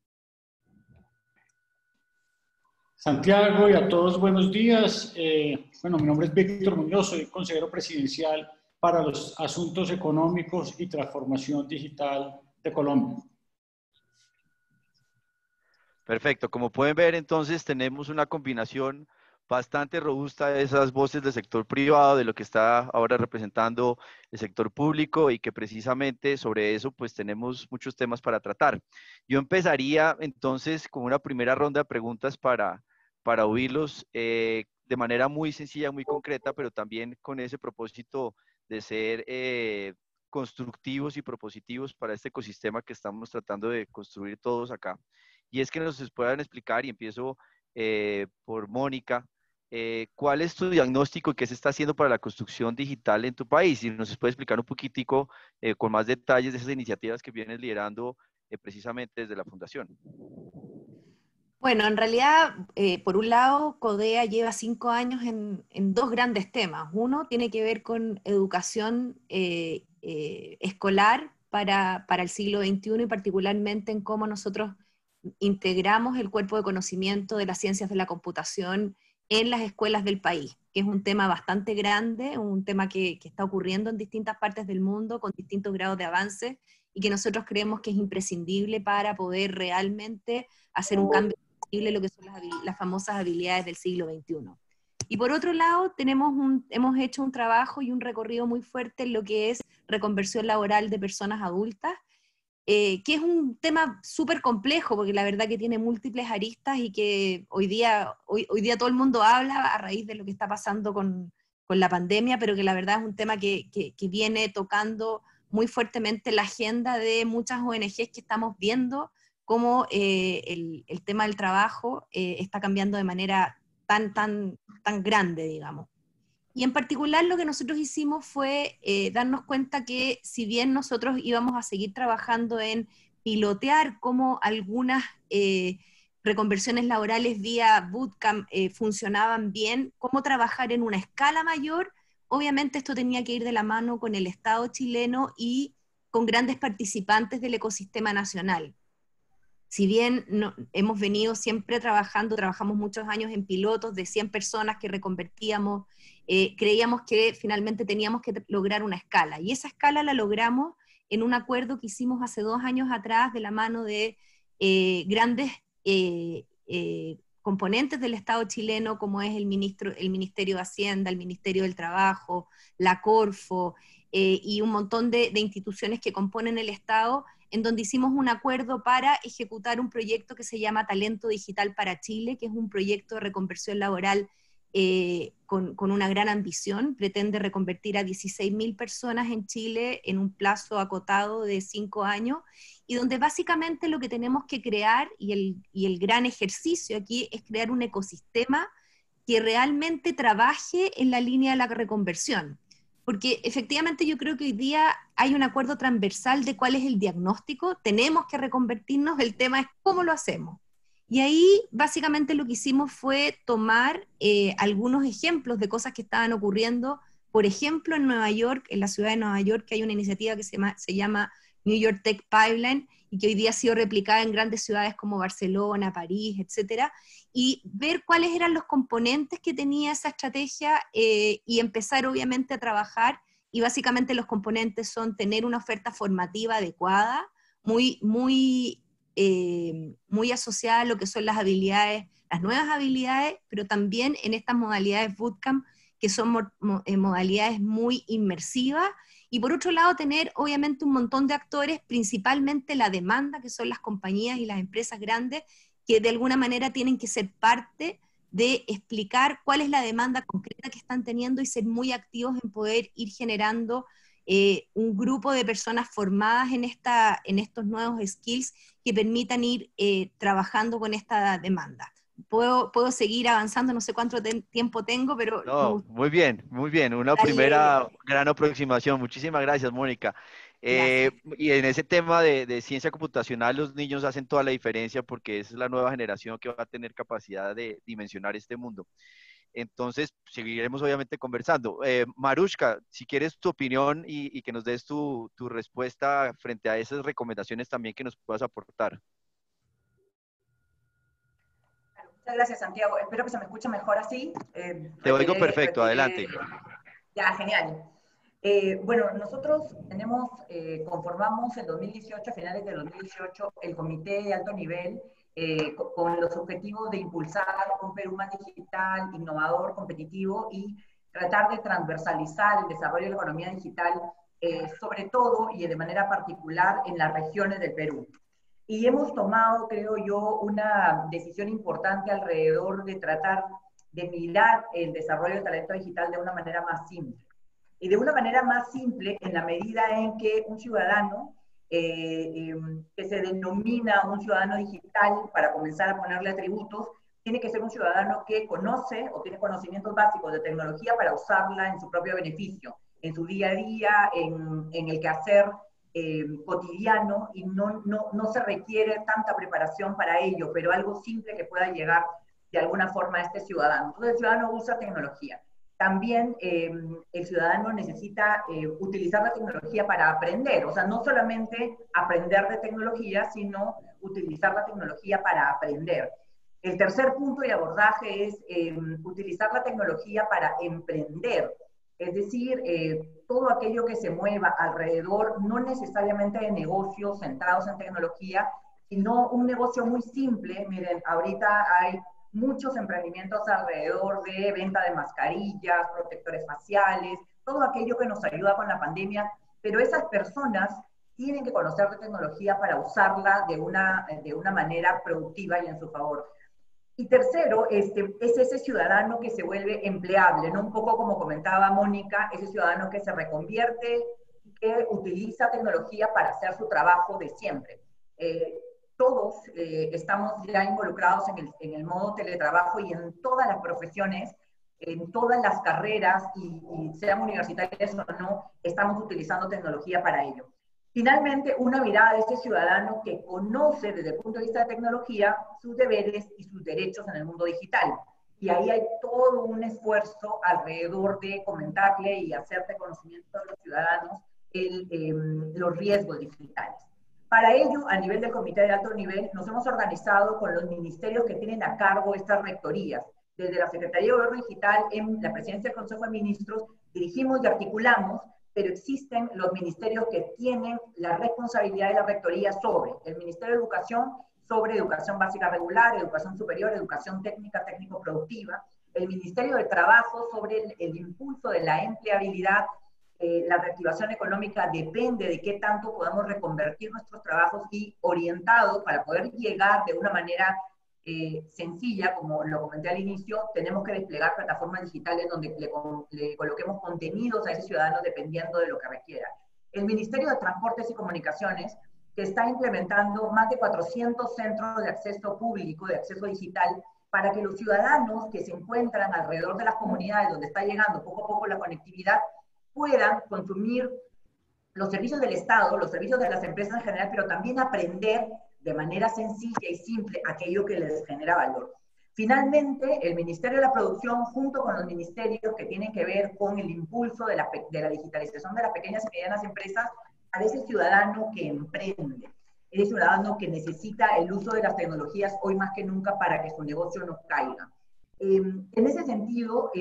Santiago y a todos buenos días. Bueno, mi nombre es Víctor Muñoz, soy consejero presidencial para los asuntos económicos y transformación digital de Colombia. Perfecto. Como pueden ver, entonces tenemos una combinación bastante robusta de esas voces del sector privado, de lo que está ahora representando el sector público y que precisamente sobre eso pues tenemos muchos temas para tratar. Yo empezaría entonces con una primera ronda de preguntas para oírlos de manera muy sencilla, muy concreta, pero también con ese propósito de ser constructivos y propositivos para este ecosistema que estamos tratando de construir todos acá. Y es que nos puedan explicar, y empiezo por Mónica, ¿cuál es tu diagnóstico y qué se está haciendo para la construcción digital en tu país? Y nos puede explicar un poquitico con más detalles de esas iniciativas que vienes liderando precisamente desde la Fundación. Bueno, en realidad, por un lado, CODEA lleva 5 años en 2 grandes temas. Uno tiene que ver con educación escolar para el siglo XXI y particularmente en cómo nosotros integramos el cuerpo de conocimiento de las ciencias de la computación en las escuelas del país, que es un tema bastante grande, un tema que está ocurriendo en distintas partes del mundo con distintos grados de avance y que nosotros creemos que es imprescindible para poder realmente hacer un cambio posible, lo que son las famosas habilidades del siglo XXI. Y por otro lado, hemos hecho un trabajo y un recorrido muy fuerte en lo que es reconversión laboral de personas adultas, que es un tema súper complejo, porque la verdad que tiene múltiples aristas y que hoy día todo el mundo habla a raíz de lo que está pasando con la pandemia, pero que la verdad es un tema que viene tocando muy fuertemente la agenda de muchas ONGs que estamos viendo cómo el tema del trabajo está cambiando de manera tan grande, digamos. Y en particular lo que nosotros hicimos fue darnos cuenta que si bien nosotros íbamos a seguir trabajando en pilotear cómo algunas reconversiones laborales vía bootcamp funcionaban bien, cómo trabajar en una escala mayor, obviamente esto tenía que ir de la mano con el Estado chileno y con grandes participantes del ecosistema nacional. Si bien hemos venido siempre trabajamos muchos años en pilotos de 100 personas que reconvertíamos, creíamos que finalmente teníamos que lograr una escala, y esa escala la logramos en un acuerdo que hicimos hace 2 años atrás de la mano de grandes componentes del Estado chileno, como es el Ministerio de Hacienda, el Ministerio del Trabajo, la Corfo, y un montón de instituciones que componen el Estado, en donde hicimos un acuerdo para ejecutar un proyecto que se llama Talento Digital para Chile, que es un proyecto de reconversión laboral con una gran ambición. Pretende reconvertir a 16.000 personas en Chile en un plazo acotado de 5 años, y donde básicamente lo que tenemos que crear, y el gran ejercicio aquí, es crear un ecosistema que realmente trabaje en la línea de la reconversión. Porque efectivamente yo creo que hoy día hay un acuerdo transversal de cuál es el diagnóstico, tenemos que reconvertirnos, el tema es cómo lo hacemos. Y ahí básicamente lo que hicimos fue tomar algunos ejemplos de cosas que estaban ocurriendo. Por ejemplo, en Nueva York, en la ciudad de Nueva York, que hay una iniciativa que se llama New York Tech Pipeline, y que hoy día ha sido replicada en grandes ciudades como Barcelona, París, etcétera, y ver cuáles eran los componentes que tenía esa estrategia y empezar obviamente a trabajar, y básicamente los componentes son tener una oferta formativa adecuada, muy asociada a lo que son las habilidades, las nuevas habilidades, pero también en estas modalidades bootcamp, que son modalidades muy inmersivas, y por otro lado tener obviamente un montón de actores, principalmente la demanda, que son las compañías y las empresas grandes, que de alguna manera tienen que ser parte de explicar cuál es la demanda concreta que están teniendo y ser muy activos en poder ir generando un grupo de personas formadas en estos nuevos skills que permitan ir trabajando con esta demanda. Puedo seguir avanzando, no sé cuánto tiempo tengo, pero... No, muy bien, una primera gran aproximación. Muchísimas gracias, Mónica. Y en ese tema de ciencia computacional, los niños hacen toda la diferencia porque esa es la nueva generación que va a tener capacidad de dimensionar este mundo. Entonces, seguiremos obviamente conversando. Marushka, si quieres tu opinión y que nos des tu respuesta frente a esas recomendaciones también que nos puedas aportar. Muchas gracias, Santiago. Espero que se me escuche mejor así. Te oigo perfecto, adelante. Ya, genial. Bueno, nosotros conformamos en 2018, a finales de 2018, el Comité de Alto Nivel con los objetivos de impulsar un Perú más digital, innovador, competitivo y tratar de transversalizar el desarrollo de la economía digital, sobre todo y de manera particular en las regiones del Perú. Y hemos tomado, creo yo, una decisión importante alrededor de tratar de mirar el desarrollo del talento digital de una manera más simple. Y de una manera más simple en la medida en que un ciudadano que se denomina un ciudadano digital, para comenzar a ponerle atributos, tiene que ser un ciudadano que conoce o tiene conocimientos básicos de tecnología para usarla en su propio beneficio, en su día a día, en el quehacer cotidiano, y no se requiere tanta preparación para ello, pero algo simple que pueda llegar de alguna forma a este ciudadano. Entonces el ciudadano usa tecnología. También el ciudadano necesita utilizar la tecnología para aprender, o sea, no solamente aprender de tecnología, sino utilizar la tecnología para aprender. El tercer punto de abordaje es utilizar la tecnología para emprender, es decir, todo aquello que se mueva alrededor, no necesariamente de negocios centrados en tecnología, sino un negocio muy simple. Miren, ahorita hay muchos emprendimientos alrededor de venta de mascarillas, protectores faciales, todo aquello que nos ayuda con la pandemia, pero esas personas tienen que conocer de tecnología para usarla de una manera productiva y en su favor. Y tercero, es ese ciudadano que se vuelve empleable, ¿no? Un poco como comentaba Mónica, ese ciudadano que se reconvierte, que utiliza tecnología para hacer su trabajo de siempre. Todos estamos ya involucrados en el modo teletrabajo y en todas las profesiones, en todas las carreras, y sean universitarias o no, estamos utilizando tecnología para ello. Finalmente, una mirada de este ciudadano que conoce desde el punto de vista de tecnología sus deberes y sus derechos en el mundo digital. Y ahí hay todo un esfuerzo alrededor de comentarle y hacerte conocimiento a los ciudadanos los riesgos digitales. Para ello, a nivel del Comité de Alto Nivel, nos hemos organizado con los ministerios que tienen a cargo estas rectorías. Desde la Secretaría de Gobierno Digital, en la presidencia del Consejo de Ministros, dirigimos y articulamos, pero existen los ministerios que tienen la responsabilidad de la rectoría sobre el Ministerio de Educación, sobre educación básica regular, educación superior, educación técnica, técnico-productiva, el Ministerio de Trabajo sobre el impulso de la empleabilidad. La reactivación económica depende de qué tanto podamos reconvertir nuestros trabajos y orientados para poder llegar de una manera sencilla, como lo comenté al inicio. Tenemos que desplegar plataformas digitales donde le coloquemos contenidos a ese ciudadano dependiendo de lo que requiera. El Ministerio de Transportes y Comunicaciones, que está implementando más de 400 centros de acceso público, de acceso digital, para que los ciudadanos que se encuentran alrededor de las comunidades donde está llegando poco a poco la conectividad, puedan consumir los servicios del Estado, los servicios de las empresas en general, pero también aprender de manera sencilla y simple aquello que les genera valor. Finalmente, el Ministerio de la Producción, junto con los ministerios que tienen que ver con el impulso de la digitalización de las pequeñas y medianas empresas, a ese ciudadano que emprende, ese ciudadano que necesita el uso de las tecnologías hoy más que nunca para que su negocio no caiga. En ese sentido,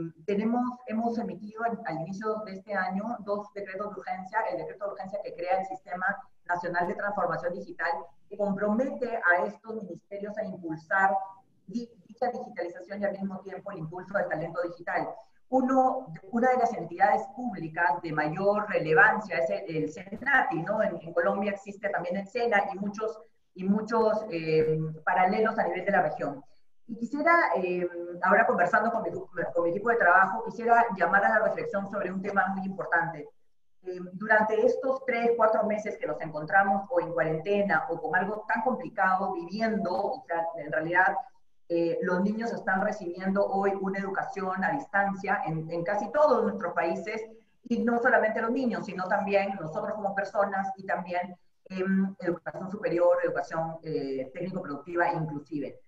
hemos emitido al inicio de este año 2 decretos de urgencia: el decreto de urgencia que crea el Sistema Nacional de Transformación Digital, que compromete a estos ministerios a impulsar dicha digitalización y al mismo tiempo el impulso del talento digital. Una de las entidades públicas de mayor relevancia es el SENATI, ¿no? En Colombia existe también el SENA y muchos paralelos a nivel de la región. Y quisiera, ahora conversando con mi equipo de trabajo, quisiera llamar a la reflexión sobre un tema muy importante. Durante estos 3-4 meses que nos encontramos o en cuarentena o con algo tan complicado viviendo, o sea, en realidad los niños están recibiendo hoy una educación a distancia en casi todos nuestros países, y no solamente los niños, sino también nosotros como personas, y también educación superior, educación técnico-productiva inclusive.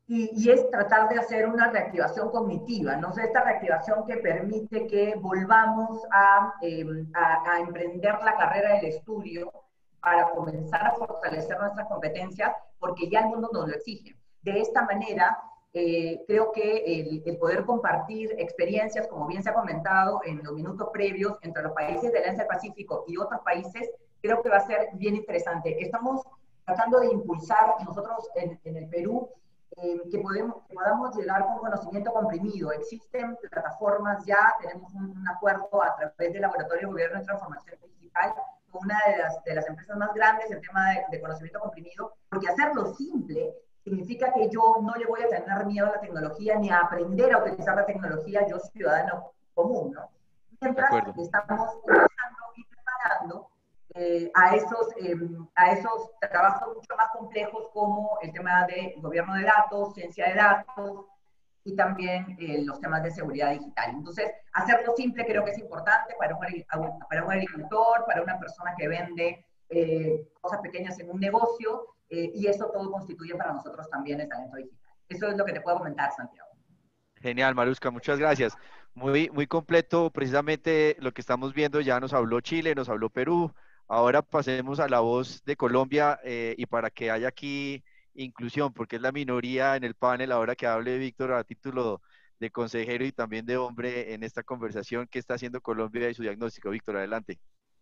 y es tratar de hacer una reactivación cognitiva, ¿no? O sea, esta reactivación que permite que volvamos a emprender la carrera del estudio para comenzar a fortalecer nuestras competencias, porque ya el mundo nos lo exige. De esta manera, creo que el poder compartir experiencias, como bien se ha comentado en los minutos previos, entre los países de la Alianza del Pacífico y otros países, creo que va a ser bien interesante. Estamos tratando de impulsar nosotros en el Perú, que podamos llegar con conocimiento comprimido. Existen plataformas ya, tenemos un acuerdo a través del Laboratorio de Gobierno y Transformación Digital con una de las empresas más grandes en tema de conocimiento comprimido, porque hacerlo simple significa que yo no le voy a tener miedo a la tecnología ni a aprender a utilizar la tecnología, yo ciudadano común, ¿no? Mientras estamos empezando y preparando a esos trabajos mucho más complejos como el tema de gobierno de datos, ciencia de datos y también los temas de seguridad digital. Entonces, hacerlo simple creo que es importante para un agricultor, para una persona que vende cosas pequeñas en un negocio, y eso todo constituye para nosotros también el talento digital. Eso es lo que te puedo comentar, Santiago. Genial, Maruska, muchas gracias. Muy, muy completo precisamente lo que estamos viendo. Ya nos habló Chile, nos habló Perú. Ahora pasemos a la voz de Colombia, y para que haya aquí inclusión, porque es la minoría en el panel, ahora que hable Víctor a título de consejero y también de hombre en esta conversación. ¿Qué está haciendo Colombia y su diagnóstico? Víctor, adelante.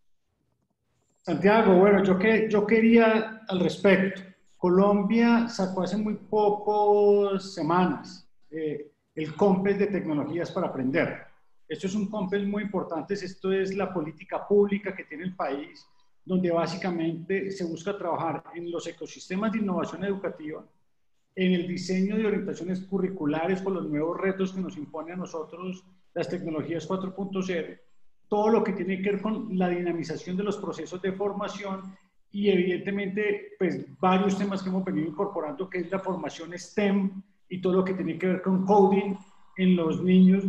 Santiago, bueno, yo quería al respecto. Colombia sacó hace muy pocas semanas el COMPES de tecnologías para aprender. Esto es un COMPES muy importante. Esto es la política pública que tiene el país, donde básicamente se busca trabajar en los ecosistemas de innovación educativa, en el diseño de orientaciones curriculares con los nuevos retos que nos impone a nosotros las tecnologías 4.0, todo lo que tiene que ver con la dinamización de los procesos de formación y evidentemente pues varios temas que hemos venido incorporando, que es la formación STEM y todo lo que tiene que ver con coding en los niños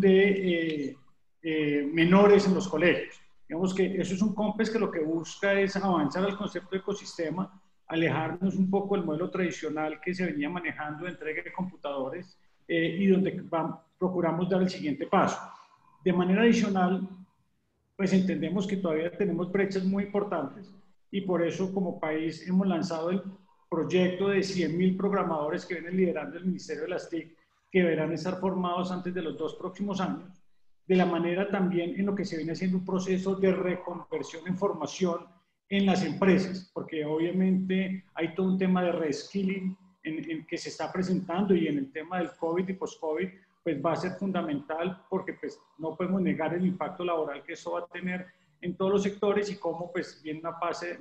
de menores en los colegios. Digamos que eso es un COMPES que lo que busca es avanzar al concepto de ecosistema, alejarnos un poco del modelo tradicional que se venía manejando de entrega de computadores, y donde procuramos dar el siguiente paso. De manera adicional, pues entendemos que todavía tenemos brechas muy importantes y por eso como país hemos lanzado el proyecto de 100.000 programadores que vienen liderando el Ministerio de las TIC, que deberán estar formados antes de los 2 próximos años. De la manera también en lo que se viene haciendo un proceso de reconversión en formación en las empresas, porque obviamente hay todo un tema de reskilling en que se está presentando, y en el tema del COVID y post-COVID, pues va a ser fundamental, porque pues no podemos negar el impacto laboral que eso va a tener en todos los sectores, y cómo pues viene una fase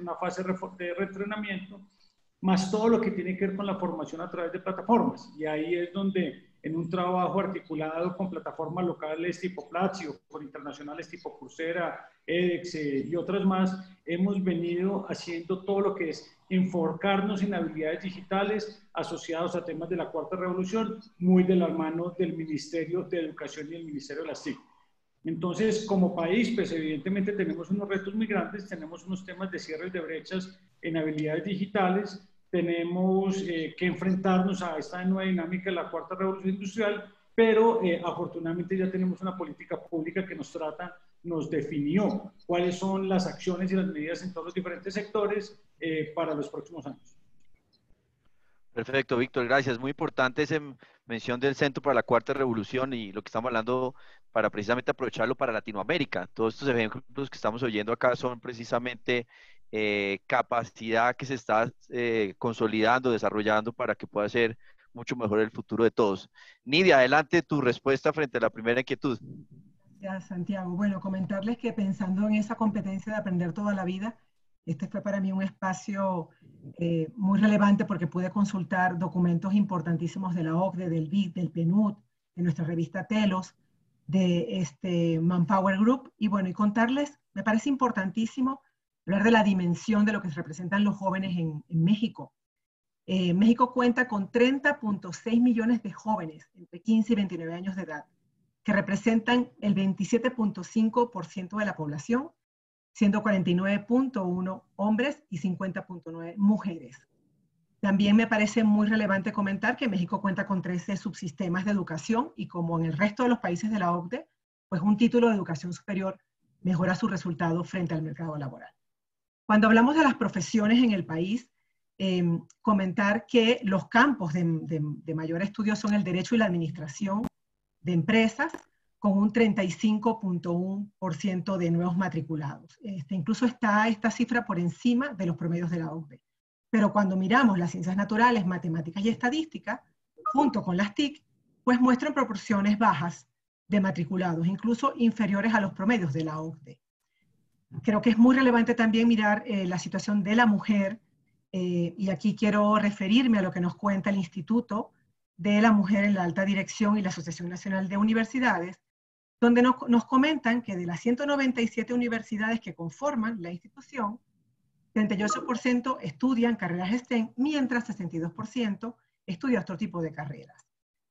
de reentrenamiento, más todo lo que tiene que ver con la formación a través de plataformas. Y ahí es donde, en un trabajo articulado con plataformas locales tipo Platzi o con internacionales tipo Coursera, edX y otras más, hemos venido haciendo todo lo que es enfocarnos en habilidades digitales asociados a temas de la cuarta revolución, muy de la mano del Ministerio de Educación y el Ministerio de las TIC. Entonces, como país, pues evidentemente tenemos unos retos muy grandes, tenemos unos temas de cierre de brechas en habilidades digitales, tenemos que enfrentarnos a esta nueva dinámica de la cuarta revolución industrial, pero afortunadamente ya tenemos una política pública que nos definió cuáles son las acciones y las medidas en todos los diferentes sectores para los próximos años. Perfecto, Víctor, gracias. Muy importante esa mención del Centro para la Cuarta Revolución y lo que estamos hablando para precisamente aprovecharlo para Latinoamérica. Todos estos ejemplos que estamos oyendo acá son precisamente capacidad que se está consolidando, desarrollando para que pueda ser mucho mejor el futuro de todos. Nidia, adelante tu respuesta frente a la primera inquietud. Gracias, Santiago. Bueno, comentarles que pensando en esa competencia de aprender toda la vida, este fue para mí un espacio muy relevante porque pude consultar documentos importantísimos de la OCDE, del BID, del PNUD, de nuestra revista Telos, de Manpower Group, y bueno, y contarles, me parece importantísimo hablar de la dimensión de lo que representan los jóvenes en México. México cuenta con 30.6 millones de jóvenes entre 15 y 29 años de edad, que representan el 27.5% de la población, siendo 49.1 hombres y 50.9 mujeres. También me parece muy relevante comentar que México cuenta con 13 subsistemas de educación y como en el resto de los países de la OCDE, pues un título de educación superior mejora su resultado frente al mercado laboral. Cuando hablamos de las profesiones en el país, comentar que los campos de mayor estudio son el derecho y la administración de empresas, con un 35.1% de nuevos matriculados. Incluso está esta cifra por encima de los promedios de la OCDE. Pero cuando miramos las ciencias naturales, matemáticas y estadística, junto con las TIC, pues muestran proporciones bajas de matriculados, incluso inferiores a los promedios de la OCDE. Creo que es muy relevante también mirar la situación de la mujer, y aquí quiero referirme a lo que nos cuenta el Instituto de la Mujer en la Alta Dirección y la Asociación Nacional de Universidades, donde nos comentan que de las 197 universidades que conforman la institución, 38% estudian carreras STEM, mientras 62% estudia otro tipo de carreras.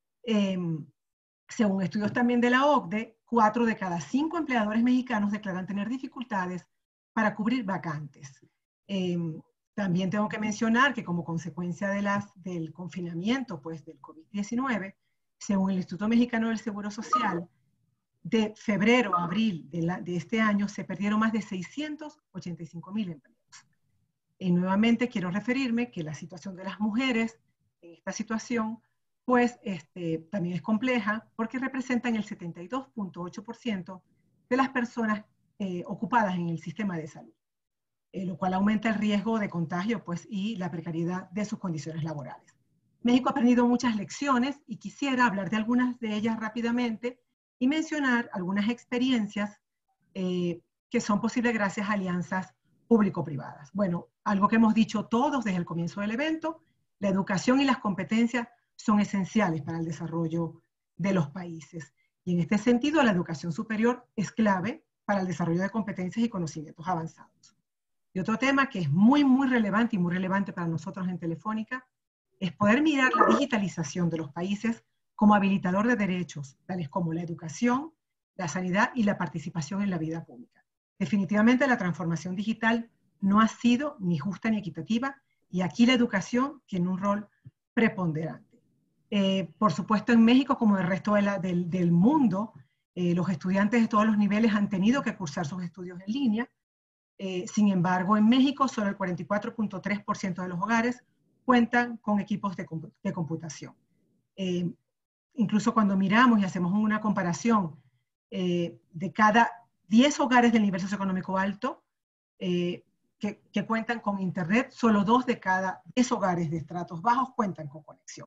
Según estudios también de la OCDE, 4 de cada 5 empleadores mexicanos declaran tener dificultades para cubrir vacantes. También tengo que mencionar que como consecuencia del confinamiento, pues del COVID-19, según el Instituto Mexicano del Seguro Social, de febrero a abril de este año se perdieron más de 685,000 empleos. Y nuevamente quiero referirme que la situación de las mujeres en esta situación pues también es compleja porque representan el 72.8% de las personas ocupadas en el sistema de salud, lo cual aumenta el riesgo de contagio pues, y la precariedad de sus condiciones laborales. México ha aprendido muchas lecciones y quisiera hablar de algunas de ellas rápidamente y mencionar algunas experiencias que son posibles gracias a alianzas público-privadas. Bueno, algo que hemos dicho todos desde el comienzo del evento, la educación y las competencias son esenciales para el desarrollo de los países. Y en este sentido, la educación superior es clave para el desarrollo de competencias y conocimientos avanzados. Y otro tema que es muy, muy relevante y muy relevante para nosotros en Telefónica es poder mirar la digitalización de los países como habilitador de derechos, tales como la educación, la sanidad y la participación en la vida pública. Definitivamente la transformación digital no ha sido ni justa ni equitativa y aquí la educación tiene un rol preponderante. Por supuesto, en México, como el resto del mundo, los estudiantes de todos los niveles han tenido que cursar sus estudios en línea. Sin embargo, en México, solo el 44.3% de los hogares cuentan con equipos de computación. Incluso cuando miramos y hacemos una comparación de cada 10 hogares del nivel socioeconómico alto que cuentan con Internet, solo 2 de cada 10 hogares de estratos bajos cuentan con conexión.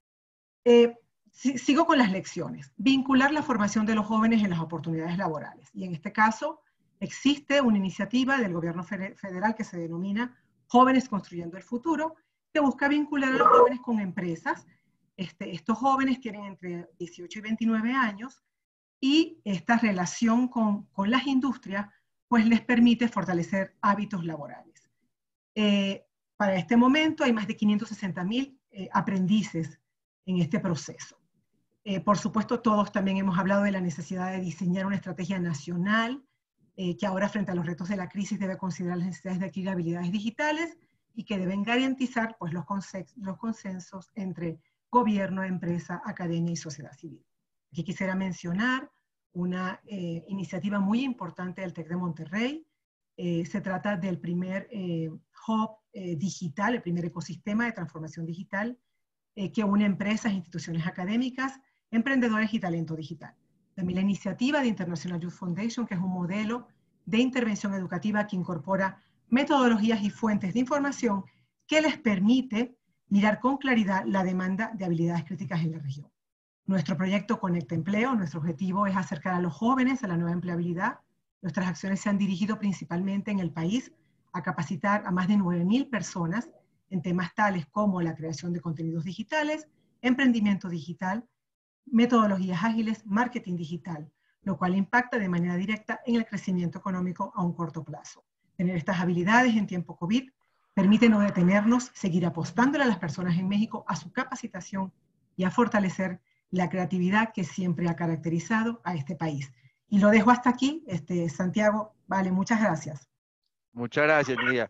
Sigo con las lecciones. Vincular la formación de los jóvenes en las oportunidades laborales. Y en este caso existe una iniciativa del gobierno federal que se denomina Jóvenes Construyendo el Futuro, que busca vincular a los jóvenes con empresas. Estos jóvenes tienen entre 18 y 29 años y esta relación con las industrias pues les permite fortalecer hábitos laborales. Para este momento hay más de 560,000 aprendices en este proceso. Por supuesto, todos también hemos hablado de la necesidad de diseñar una estrategia nacional que ahora frente a los retos de la crisis debe considerar las necesidades de adquirir habilidades digitales y que deben garantizar pues, los consensos entre gobierno, empresa, academia y sociedad civil. Aquí quisiera mencionar una iniciativa muy importante del TEC de Monterrey. Se trata del primer hub digital, el primer ecosistema de transformación digital que une empresas, instituciones académicas, emprendedores y talento digital. También la iniciativa de International Youth Foundation, que es un modelo de intervención educativa que incorpora metodologías y fuentes de información que les permite mirar con claridad la demanda de habilidades críticas en la región. Nuestro proyecto Conecta Empleo, nuestro objetivo es acercar a los jóvenes a la nueva empleabilidad. Nuestras acciones se han dirigido principalmente en el país a capacitar a más de 9,000 personas en temas tales como la creación de contenidos digitales, emprendimiento digital, metodologías ágiles, marketing digital, lo cual impacta de manera directa en el crecimiento económico a un corto plazo. Tener estas habilidades en tiempo COVID permite no detenernos, seguir apostándole a las personas en México a su capacitación y a fortalecer la creatividad que siempre ha caracterizado a este país. Y lo dejo hasta aquí, Santiago. Vale, muchas gracias. Muchas gracias, Nidia.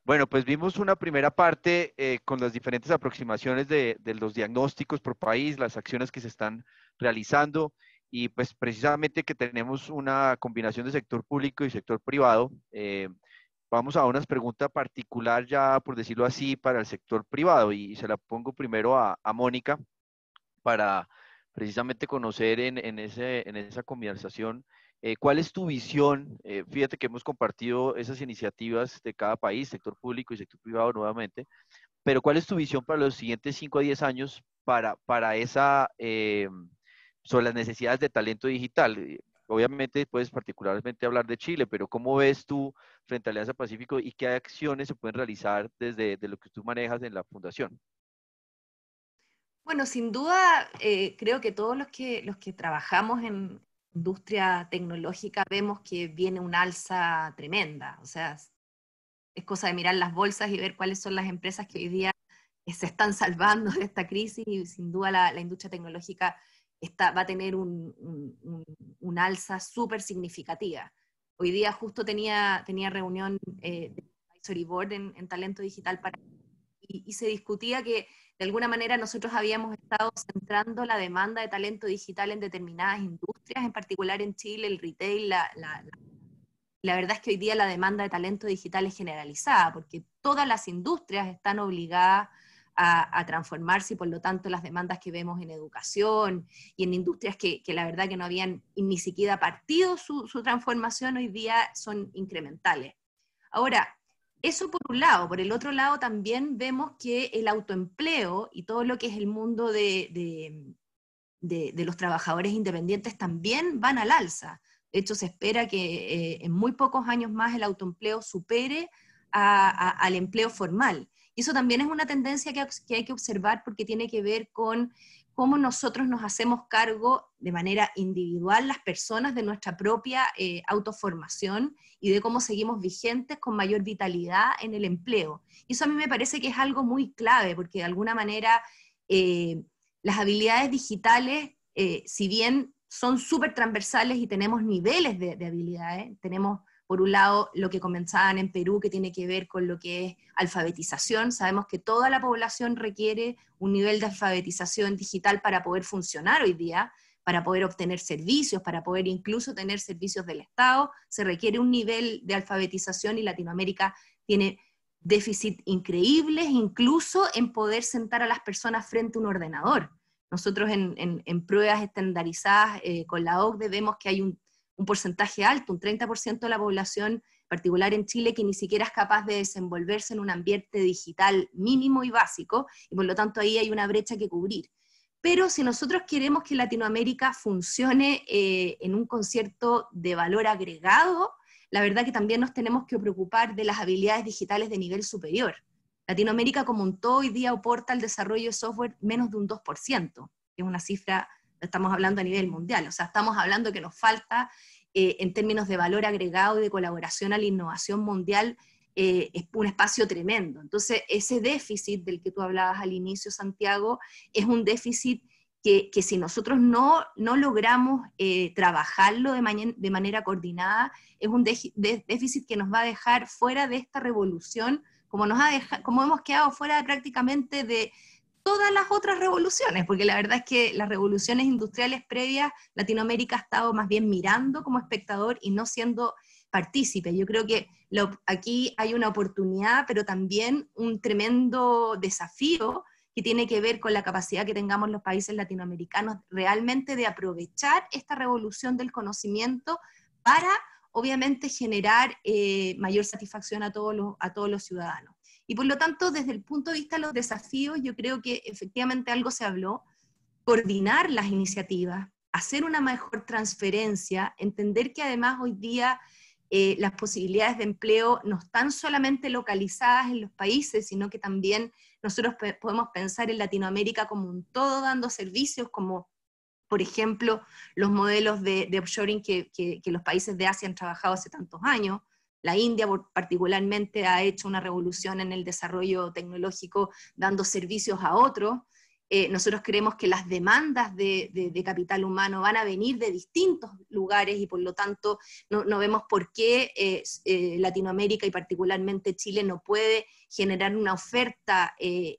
Bueno, pues vimos una primera parte con las diferentes aproximaciones de los diagnósticos por país, las acciones que se están realizando y pues precisamente que tenemos una combinación de sector público y sector privado. Vamos a una pregunta particular ya, por decirlo así, para el sector privado y se la pongo primero a Mónica para precisamente conocer en esa conversación ¿cuál es tu visión? Fíjate que hemos compartido esas iniciativas de cada país, sector público y sector privado nuevamente, pero ¿cuál es tu visión para los siguientes 5 a 10 años para sobre las necesidades de talento digital? Obviamente puedes particularmente hablar de Chile, pero ¿cómo ves tú frente a Alianza Pacífico y qué acciones se pueden realizar desde lo que tú manejas en la fundación? Bueno, sin duda, creo que todos los que trabajamos en industria tecnológica vemos que viene un alza tremenda. O sea, es cosa de mirar las bolsas y ver cuáles son las empresas que hoy día se están salvando de esta crisis, y sin duda la industria tecnológica va a tener un alza súper significativa. Hoy día justo tenía reunión de Advisory Board en Talento Digital y se discutía que de alguna manera nosotros habíamos estado centrando la demanda de talento digital en determinadas industrias, en particular en Chile, el retail, la verdad es que hoy día la demanda de talento digital es generalizada, porque todas las industrias están obligadas a transformarse, y por lo tanto las demandas que vemos en educación y en industrias que la verdad que no habían ni siquiera partido su transformación, hoy día son incrementales. Ahora, eso por un lado. Por el otro lado también vemos que el autoempleo y todo lo que es el mundo de los trabajadores independientes también van al alza. De hecho, se espera que en muy pocos años más el autoempleo supere al empleo formal. Y eso también es una tendencia que hay que observar, porque tiene que ver con cómo nosotros nos hacemos cargo de manera individual, las personas, de nuestra propia autoformación y de cómo seguimos vigentes con mayor vitalidad en el empleo. Y eso a mí me parece que es algo muy clave, porque de alguna manera las habilidades digitales, si bien son súper transversales y tenemos niveles de habilidades, tenemos por un lado lo que comenzaban en Perú, que tiene que ver con lo que es alfabetización. Sabemos que toda la población requiere un nivel de alfabetización digital para poder funcionar hoy día, para poder obtener servicios, para poder incluso tener servicios del Estado. Se requiere un nivel de alfabetización, y Latinoamérica tiene déficit increíbles, incluso en poder sentar a las personas frente a un ordenador. Nosotros en pruebas estandarizadas con la OCDE vemos que hay un porcentaje alto, un 30% de la población, en particular en Chile, que ni siquiera es capaz de desenvolverse en un ambiente digital mínimo y básico, y por lo tanto ahí hay una brecha que cubrir. Pero si nosotros queremos que Latinoamérica funcione en un concierto de valor agregado, la verdad que también nos tenemos que preocupar de las habilidades digitales de nivel superior. Latinoamérica como un todo hoy día aporta al desarrollo de software menos de un 2%, que es una cifra, estamos hablando a nivel mundial. O sea, estamos hablando que nos falta, en términos de valor agregado y de colaboración a la innovación mundial, es un espacio tremendo. Entonces, ese déficit del que tú hablabas al inicio, Santiago, es un déficit que si nosotros no logramos trabajarlo de manera coordinada, es un déficit que nos va a dejar fuera de esta revolución, como hemos quedado fuera prácticamente de todas las otras revoluciones, porque la verdad es que las revoluciones industriales previas, Latinoamérica ha estado más bien mirando como espectador y no siendo partícipe. Yo creo que aquí hay una oportunidad, pero también un tremendo desafío que tiene que ver con la capacidad que tengamos los países latinoamericanos realmente de aprovechar esta revolución del conocimiento para, obviamente, generar mayor satisfacción a todos los ciudadanos. Y por lo tanto, desde el punto de vista de los desafíos, yo creo que efectivamente algo se habló: coordinar las iniciativas, hacer una mejor transferencia, entender que además hoy día las posibilidades de empleo no están solamente localizadas en los países, sino que también nosotros podemos pensar en Latinoamérica como un todo, dando servicios como, por ejemplo, los modelos de offshoring que los países de Asia han trabajado hace tantos años. La India particularmente ha hecho una revolución en el desarrollo tecnológico, dando servicios a otros, Nosotros creemos que las demandas de capital humano van a venir de distintos lugares y por lo tanto no vemos por qué Latinoamérica y particularmente Chile no puede generar una oferta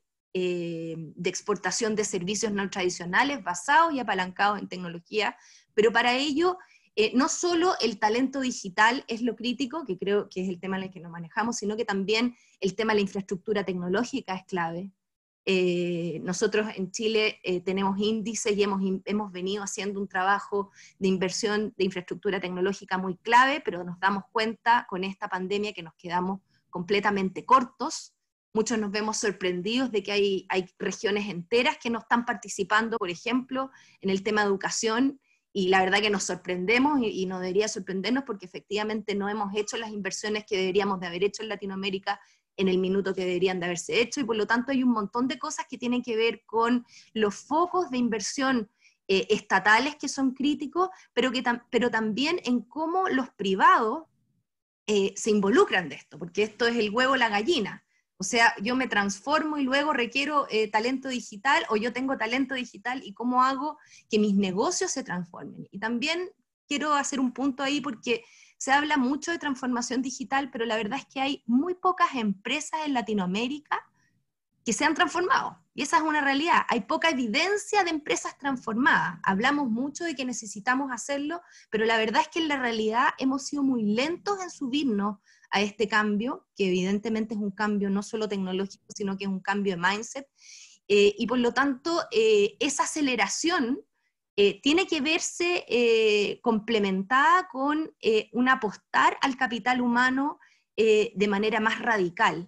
de exportación de servicios no tradicionales basados y apalancados en tecnología, pero para ello no solo el talento digital es lo crítico, que creo que es el tema en el que nos manejamos, sino que también el tema de la infraestructura tecnológica es clave. Nosotros en Chile tenemos índices y hemos venido haciendo un trabajo de inversión de infraestructura tecnológica muy clave, pero nos damos cuenta con esta pandemia que nos quedamos completamente cortos. Muchos nos vemos sorprendidos de que hay regiones enteras que no están participando, por ejemplo, en el tema de educación, y la verdad que nos sorprendemos y no debería sorprendernos porque efectivamente no hemos hecho las inversiones que deberíamos de haber hecho en Latinoamérica en el minuto que deberían de haberse hecho, y por lo tanto hay un montón de cosas que tienen que ver con los focos de inversión estatales que son críticos, pero también en cómo los privados se involucran de esto, porque esto es el huevo o la gallina. O sea, yo me transformo y luego requiero talento digital, o yo tengo talento digital, y cómo hago que mis negocios se transformen. Y también quiero hacer un punto ahí porque se habla mucho de transformación digital, pero la verdad es que hay muy pocas empresas en Latinoamérica que se han transformado. Y esa es una realidad. Hay poca evidencia de empresas transformadas. Hablamos mucho de que necesitamos hacerlo, pero la verdad es que en la realidad hemos sido muy lentos en subirnos a este cambio, que evidentemente es un cambio no solo tecnológico, sino que es un cambio de mindset. Y por lo tanto, esa aceleración tiene que verse complementada con un apostar al capital humano de manera más radical.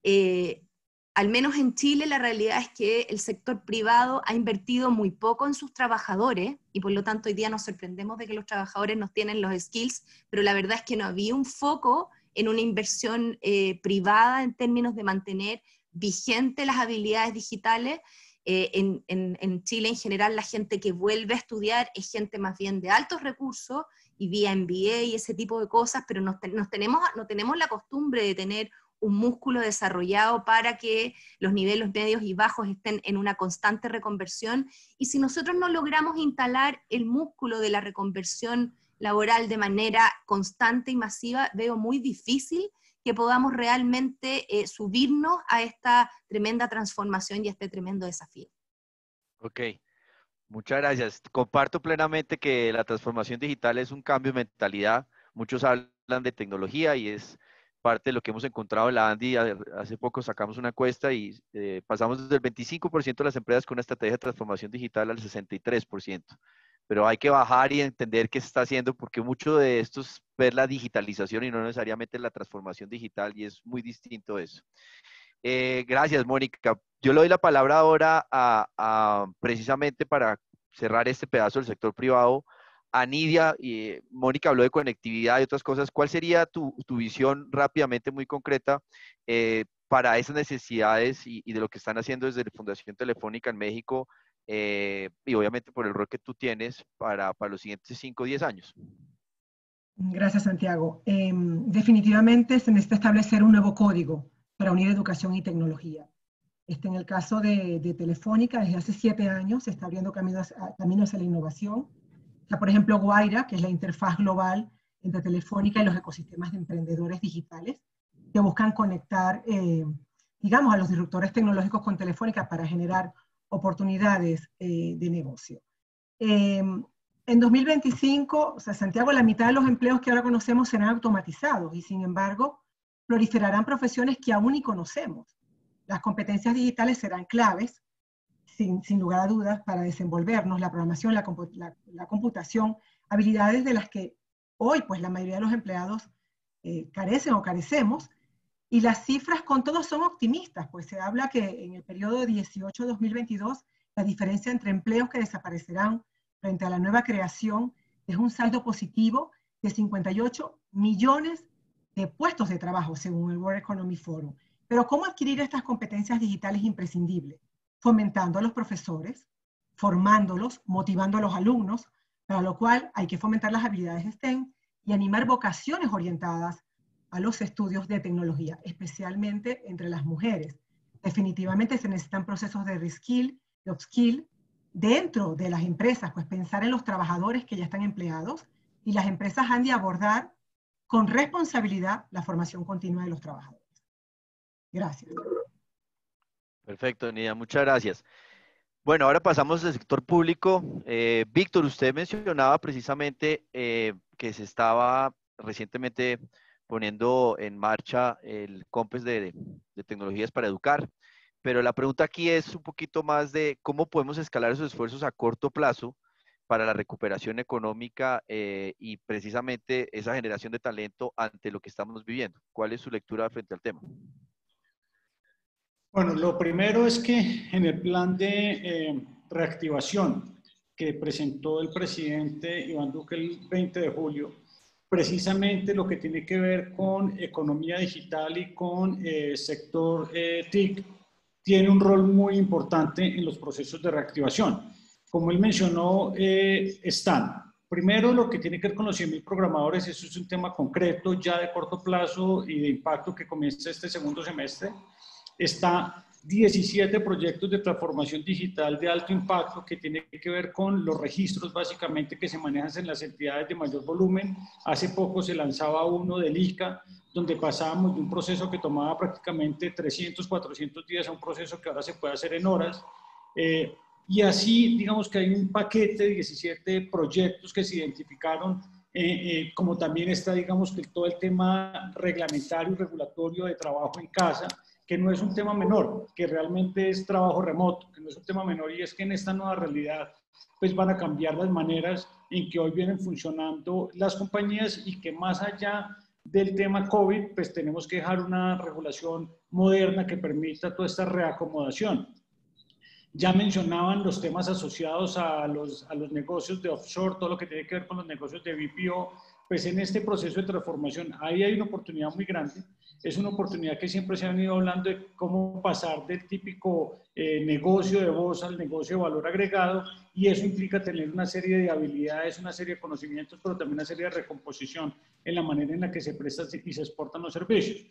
Al menos en Chile la realidad es que el sector privado ha invertido muy poco en sus trabajadores, y por lo tanto hoy día nos sorprendemos de que los trabajadores no tienen los skills, pero la verdad es que no había un foco en una inversión privada en términos de mantener vigentes las habilidades digitales. En Chile en general la gente que vuelve a estudiar es gente más bien de altos recursos y vía MBA y ese tipo de cosas, pero no tenemos la costumbre de tener un músculo desarrollado para que los niveles medios y bajos estén en una constante reconversión, y si nosotros no logramos instalar el músculo de la reconversión laboral de manera constante y masiva, veo muy difícil que podamos realmente subirnos a esta tremenda transformación y a este tremendo desafío. Ok, muchas gracias. Comparto plenamente que la transformación digital es un cambio de mentalidad. Muchos hablan de tecnología y es parte de lo que hemos encontrado en la ANDI. Hace poco sacamos una encuesta y pasamos del 25% de las empresas con una estrategia de transformación digital al 63%. Pero hay que bajar y entender qué se está haciendo, porque mucho de esto es ver la digitalización y no necesariamente la transformación digital, y es muy distinto eso. Gracias, Mónica. Yo le doy la palabra ahora precisamente para cerrar este pedazo del sector privado, a Nidia. Mónica habló de conectividad y otras cosas. ¿Cuál sería tu visión rápidamente, muy concreta, para esas necesidades y de lo que están haciendo desde la Fundación Telefónica en México, y obviamente por el rol que tú tienes para los siguientes 5 o 10 años? Gracias, Santiago. Definitivamente se necesita establecer un nuevo código para unir educación y tecnología. En el caso de Telefónica, desde hace 7 años se está abriendo caminos hacia la innovación. Está, por ejemplo, Guaira, que es la interfaz global entre Telefónica y los ecosistemas de emprendedores digitales, que buscan conectar, digamos, a los disruptores tecnológicos con Telefónica para generar oportunidades de negocio. En 2025, o sea, Santiago, la mitad de los empleos que ahora conocemos serán automatizados, y sin embargo, proliferarán profesiones que aún ni conocemos. Las competencias digitales serán claves, sin lugar a dudas, para desenvolvernos, la programación, la computación, habilidades de las que hoy, pues, la mayoría de los empleados carecen o carecemos, y las cifras con todo son optimistas, pues se habla que en el periodo 18-2022, la diferencia entre empleos que desaparecerán frente a la nueva creación es un saldo positivo de 58 millones de puestos de trabajo, según el World Economic Forum. Pero ¿cómo adquirir estas competencias digitales imprescindibles? Fomentando a los profesores, formándolos, motivando a los alumnos, para lo cual hay que fomentar las habilidades STEM y animar vocaciones orientadas a los estudios de tecnología, especialmente entre las mujeres. Definitivamente se necesitan procesos de reskill upskill dentro de las empresas, pues pensar en los trabajadores que ya están empleados, y las empresas han de abordar con responsabilidad la formación continua de los trabajadores. Gracias. Perfecto, Nidia, muchas gracias. Bueno, ahora pasamos al sector público. Víctor, usted mencionaba precisamente que se estaba recientemente poniendo en marcha el COMPES de tecnologías para educar, pero la pregunta aquí es un poquito más de cómo podemos escalar esos esfuerzos a corto plazo para la recuperación económica y precisamente esa generación de talento ante lo que estamos viviendo. ¿Cuál es su lectura frente al tema? Bueno, lo primero es que en el plan de reactivación que presentó el presidente Iván Duque el 20 de julio, precisamente lo que tiene que ver con economía digital y con sector TIC, tiene un rol muy importante en los procesos de reactivación. Como él mencionó, están, primero, lo que tiene que ver con los 100.000 programadores. Eso es un tema concreto, ya de corto plazo y de impacto, que comienza este segundo semestre. Está 17 proyectos de transformación digital de alto impacto que tiene que ver con los registros básicamente que se manejan en las entidades de mayor volumen. Hace poco se lanzaba uno del ICA, donde pasábamos de un proceso que tomaba prácticamente 300, 400 días a un proceso que ahora se puede hacer en horas. Y así, digamos que hay un paquete de 17 proyectos que se identificaron, como también está, digamos, que todo el tema reglamentario y regulatorio de trabajo en casa, que no es un tema menor, que realmente es trabajo remoto, que no es un tema menor, y es que en esta nueva realidad pues van a cambiar las maneras en que hoy vienen funcionando las compañías, y que más allá del tema COVID, pues tenemos que dejar una regulación moderna que permita toda esta reacomodación. Ya mencionaban los temas asociados a los negocios de offshore, todo lo que tiene que ver con los negocios de BPO. Pues en este proceso de transformación ahí hay una oportunidad muy grande. Es una oportunidad que siempre se ha venido hablando de cómo pasar del típico negocio de voz al negocio de valor agregado, y eso implica tener una serie de habilidades, una serie de conocimientos, pero también una serie de recomposición en la manera en la que se prestan y se exportan los servicios.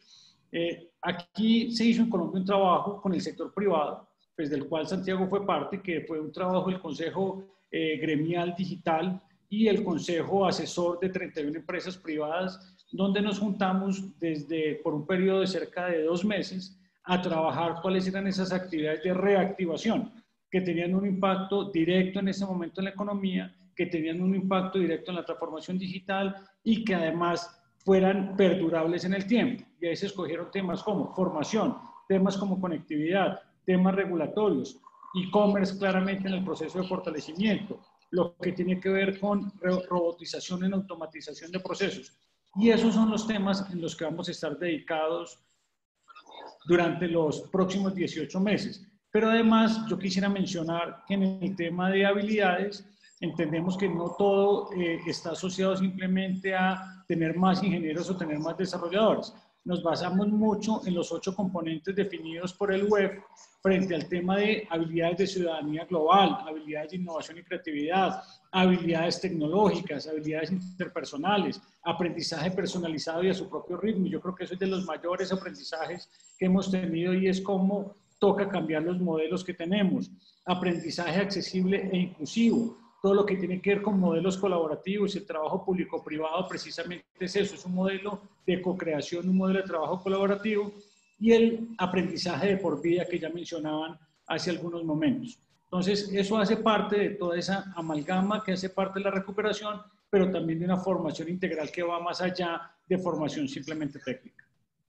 Aquí se hizo en Colombia un trabajo con el sector privado, pues del cual Santiago fue parte, que fue un trabajo del Consejo Gremial Digital y el Consejo Asesor de 31 empresas privadas, donde nos juntamos por un periodo de cerca de 2 meses a trabajar cuáles eran esas actividades de reactivación que tenían un impacto directo en ese momento en la economía, que tenían un impacto directo en la transformación digital y que además fueran perdurables en el tiempo. Y ahí se escogieron temas como formación, temas como conectividad, temas regulatorios, e-commerce claramente en el proceso de fortalecimiento, lo que tiene que ver con robotización y automatización de procesos. Y esos son los temas en los que vamos a estar dedicados durante los próximos 18 meses. Pero además yo quisiera mencionar que en el tema de habilidades entendemos que no todo está asociado simplemente a tener más ingenieros o tener más desarrolladores. Nos basamos mucho en los 8 componentes definidos por el web frente al tema de habilidades de ciudadanía global, habilidades de innovación y creatividad, habilidades tecnológicas, habilidades interpersonales, aprendizaje personalizado y a su propio ritmo. Yo creo que eso es de los mayores aprendizajes que hemos tenido, y es cómo toca cambiar los modelos que tenemos. Aprendizaje accesible e inclusivo. Todo lo que tiene que ver con modelos colaborativos, el trabajo público-privado precisamente es eso, es un modelo de co-creación, un modelo de trabajo colaborativo, y el aprendizaje de por vida que ya mencionaban hace algunos momentos. Entonces, eso hace parte de toda esa amalgama que hace parte de la recuperación, pero también de una formación integral que va más allá de formación simplemente técnica.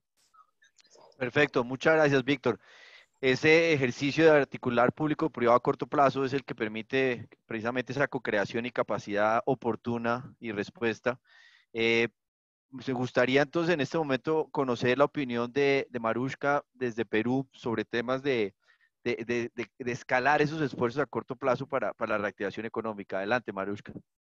Perfecto, muchas gracias, Víctor. Ese ejercicio de articular público-privado a corto plazo es el que permite precisamente esa co-creación y capacidad oportuna y respuesta. Me gustaría entonces en este momento conocer la opinión de Marushka desde Perú sobre temas de escalar esos esfuerzos a corto plazo para la reactivación económica. Adelante, Marushka.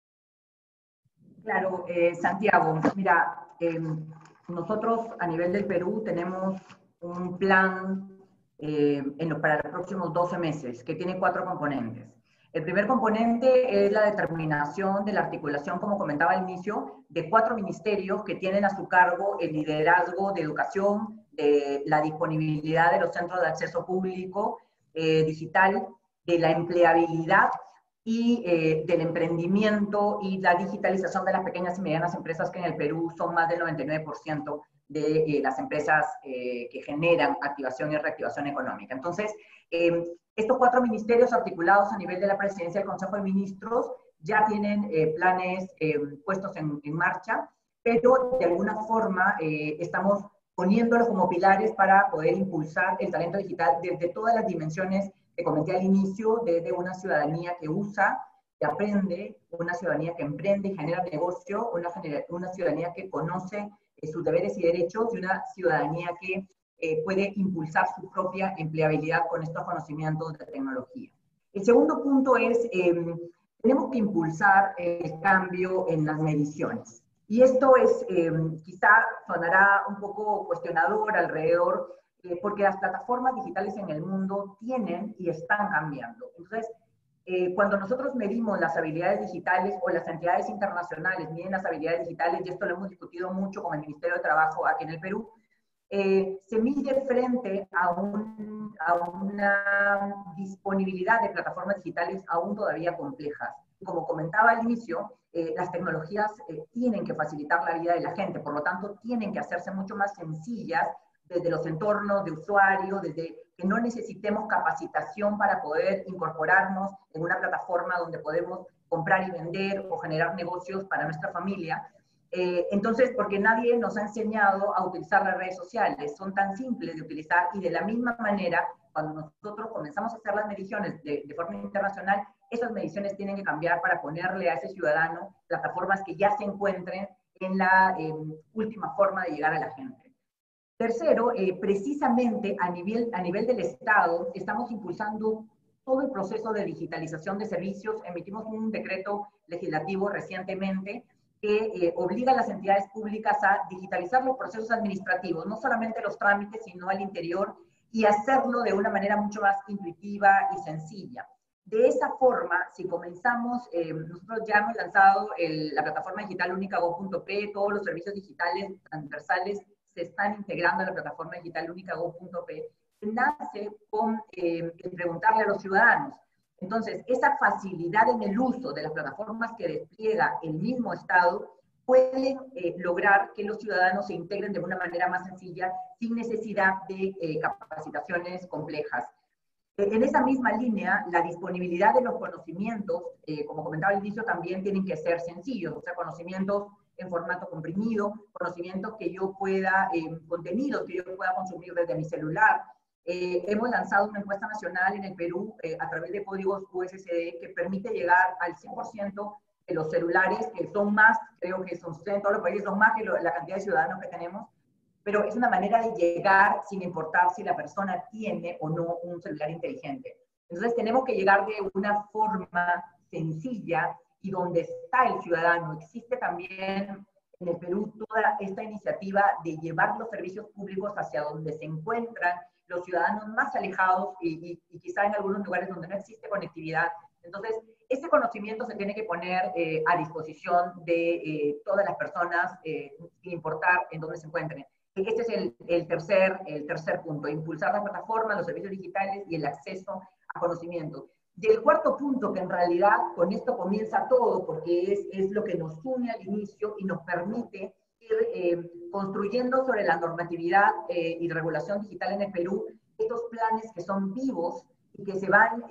Claro, Santiago, mira, nosotros a nivel del Perú tenemos un plan para los próximos 12 meses, que tiene 4 componentes. El primer componente es la determinación de la articulación, como comentaba al inicio, de 4 ministerios que tienen a su cargo el liderazgo de educación, de la disponibilidad de los centros de acceso público digital de la empleabilidad y del emprendimiento y la digitalización de las pequeñas y medianas empresas, que en el Perú son más del 99% de las empresas que generan activación y reactivación económica. Entonces, estos 4 ministerios articulados a nivel de la Presidencia del Consejo de Ministros ya tienen planes puestos en marcha, pero de alguna forma estamos poniéndolos como pilares para poder impulsar el talento digital desde todas las dimensiones que comenté al inicio, desde una ciudadanía que usa, que aprende, una ciudadanía que emprende y genera negocio, una ciudadanía que conoce sus deberes y derechos, y una ciudadanía que puede impulsar su propia empleabilidad con estos conocimientos de tecnología. El segundo punto es, tenemos que impulsar el cambio en las mediciones. Y esto es, quizá sonará un poco cuestionador alrededor, porque las plataformas digitales en el mundo tienen y están cambiando. Entonces, cuando nosotros medimos las habilidades digitales, o las entidades internacionales miden las habilidades digitales, y esto lo hemos discutido mucho con el Ministerio de Trabajo aquí en el Perú, se mide frente a una disponibilidad de plataformas digitales aún todavía complejas. Como comentaba al inicio, las tecnologías tienen que facilitar la vida de la gente, por lo tanto tienen que hacerse mucho más sencillas desde los entornos de usuario, desde que no necesitemos capacitación para poder incorporarnos en una plataforma donde podemos comprar y vender o generar negocios para nuestra familia. Entonces, porque nadie nos ha enseñado a utilizar las redes sociales, son tan simples de utilizar, y de la misma manera, cuando nosotros comenzamos a hacer las mediciones de forma internacional, esas mediciones tienen que cambiar para ponerle a ese ciudadano plataformas que ya se encuentren en la última forma de llegar a la gente. Tercero, precisamente a nivel del Estado, estamos impulsando todo el proceso de digitalización de servicios. Emitimos un decreto legislativo recientemente que obliga a las entidades públicas a digitalizar los procesos administrativos, no solamente los trámites, sino al interior, y hacerlo de una manera mucho más intuitiva y sencilla. De esa forma, si comenzamos, nosotros ya hemos lanzado la plataforma digital única go.p, todos los servicios digitales transversales se están integrando a la plataforma digital única go.p, que nace con preguntarle a los ciudadanos. Entonces, esa facilidad en el uso de las plataformas que despliega el mismo Estado puede lograr que los ciudadanos se integren de una manera más sencilla, sin necesidad de capacitaciones complejas. En esa misma línea, la disponibilidad de los conocimientos, como comentaba al inicio, también tienen que ser sencillos, o sea, conocimientos en formato comprimido, conocimientos que yo pueda, contenidos que yo pueda consumir desde mi celular. Hemos lanzado una encuesta nacional en el Perú a través de códigos USSD que permite llegar al 100% de los celulares, que son más, creo que son en todos los países, son más que la cantidad de ciudadanos que tenemos, pero es una manera de llegar sin importar si la persona tiene o no un celular inteligente. Entonces tenemos que llegar de una forma sencilla y donde está el ciudadano. Existe también en el Perú toda esta iniciativa de llevar los servicios públicos hacia donde se encuentran los ciudadanos más alejados y quizá en algunos lugares donde no existe conectividad. Entonces, ese conocimiento se tiene que poner a disposición de todas las personas, sin importar en dónde se encuentren. Este es el tercer punto, impulsar las plataformas, los servicios digitales y el acceso a conocimiento. Y el cuarto punto, que en realidad con esto comienza todo, porque es lo que nos une al inicio y nos permite ir construyendo sobre la normatividad y regulación digital en el Perú, estos planes que son vivos y que se van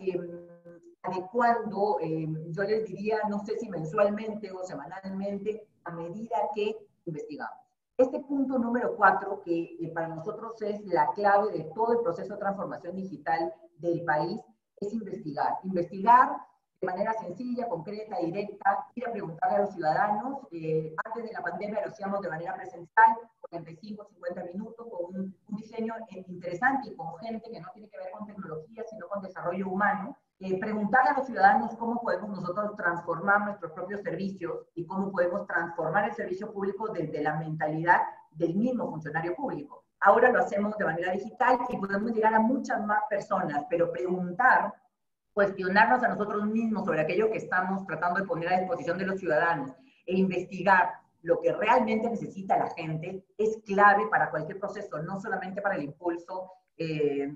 adecuando, yo les diría, no sé si mensualmente o semanalmente, a medida que investigamos. Este punto número 4, que para nosotros es la clave de todo el proceso de transformación digital del país, es investigar. Investigar de manera sencilla, concreta, directa, ir a preguntarle a los ciudadanos. Antes de la pandemia lo hacíamos de manera presencial, 45, 50 minutos, con un diseño interesante y con gente que no tiene que ver con tecnología, sino con desarrollo humano. Preguntarle a los ciudadanos cómo podemos nosotros transformar nuestros propios servicios y cómo podemos transformar el servicio público desde la mentalidad del mismo funcionario público. Ahora lo hacemos de manera digital y podemos llegar a muchas más personas, pero preguntar, cuestionarnos a nosotros mismos sobre aquello que estamos tratando de poner a disposición de los ciudadanos e investigar lo que realmente necesita la gente es clave para cualquier proceso, no solamente para el impulso de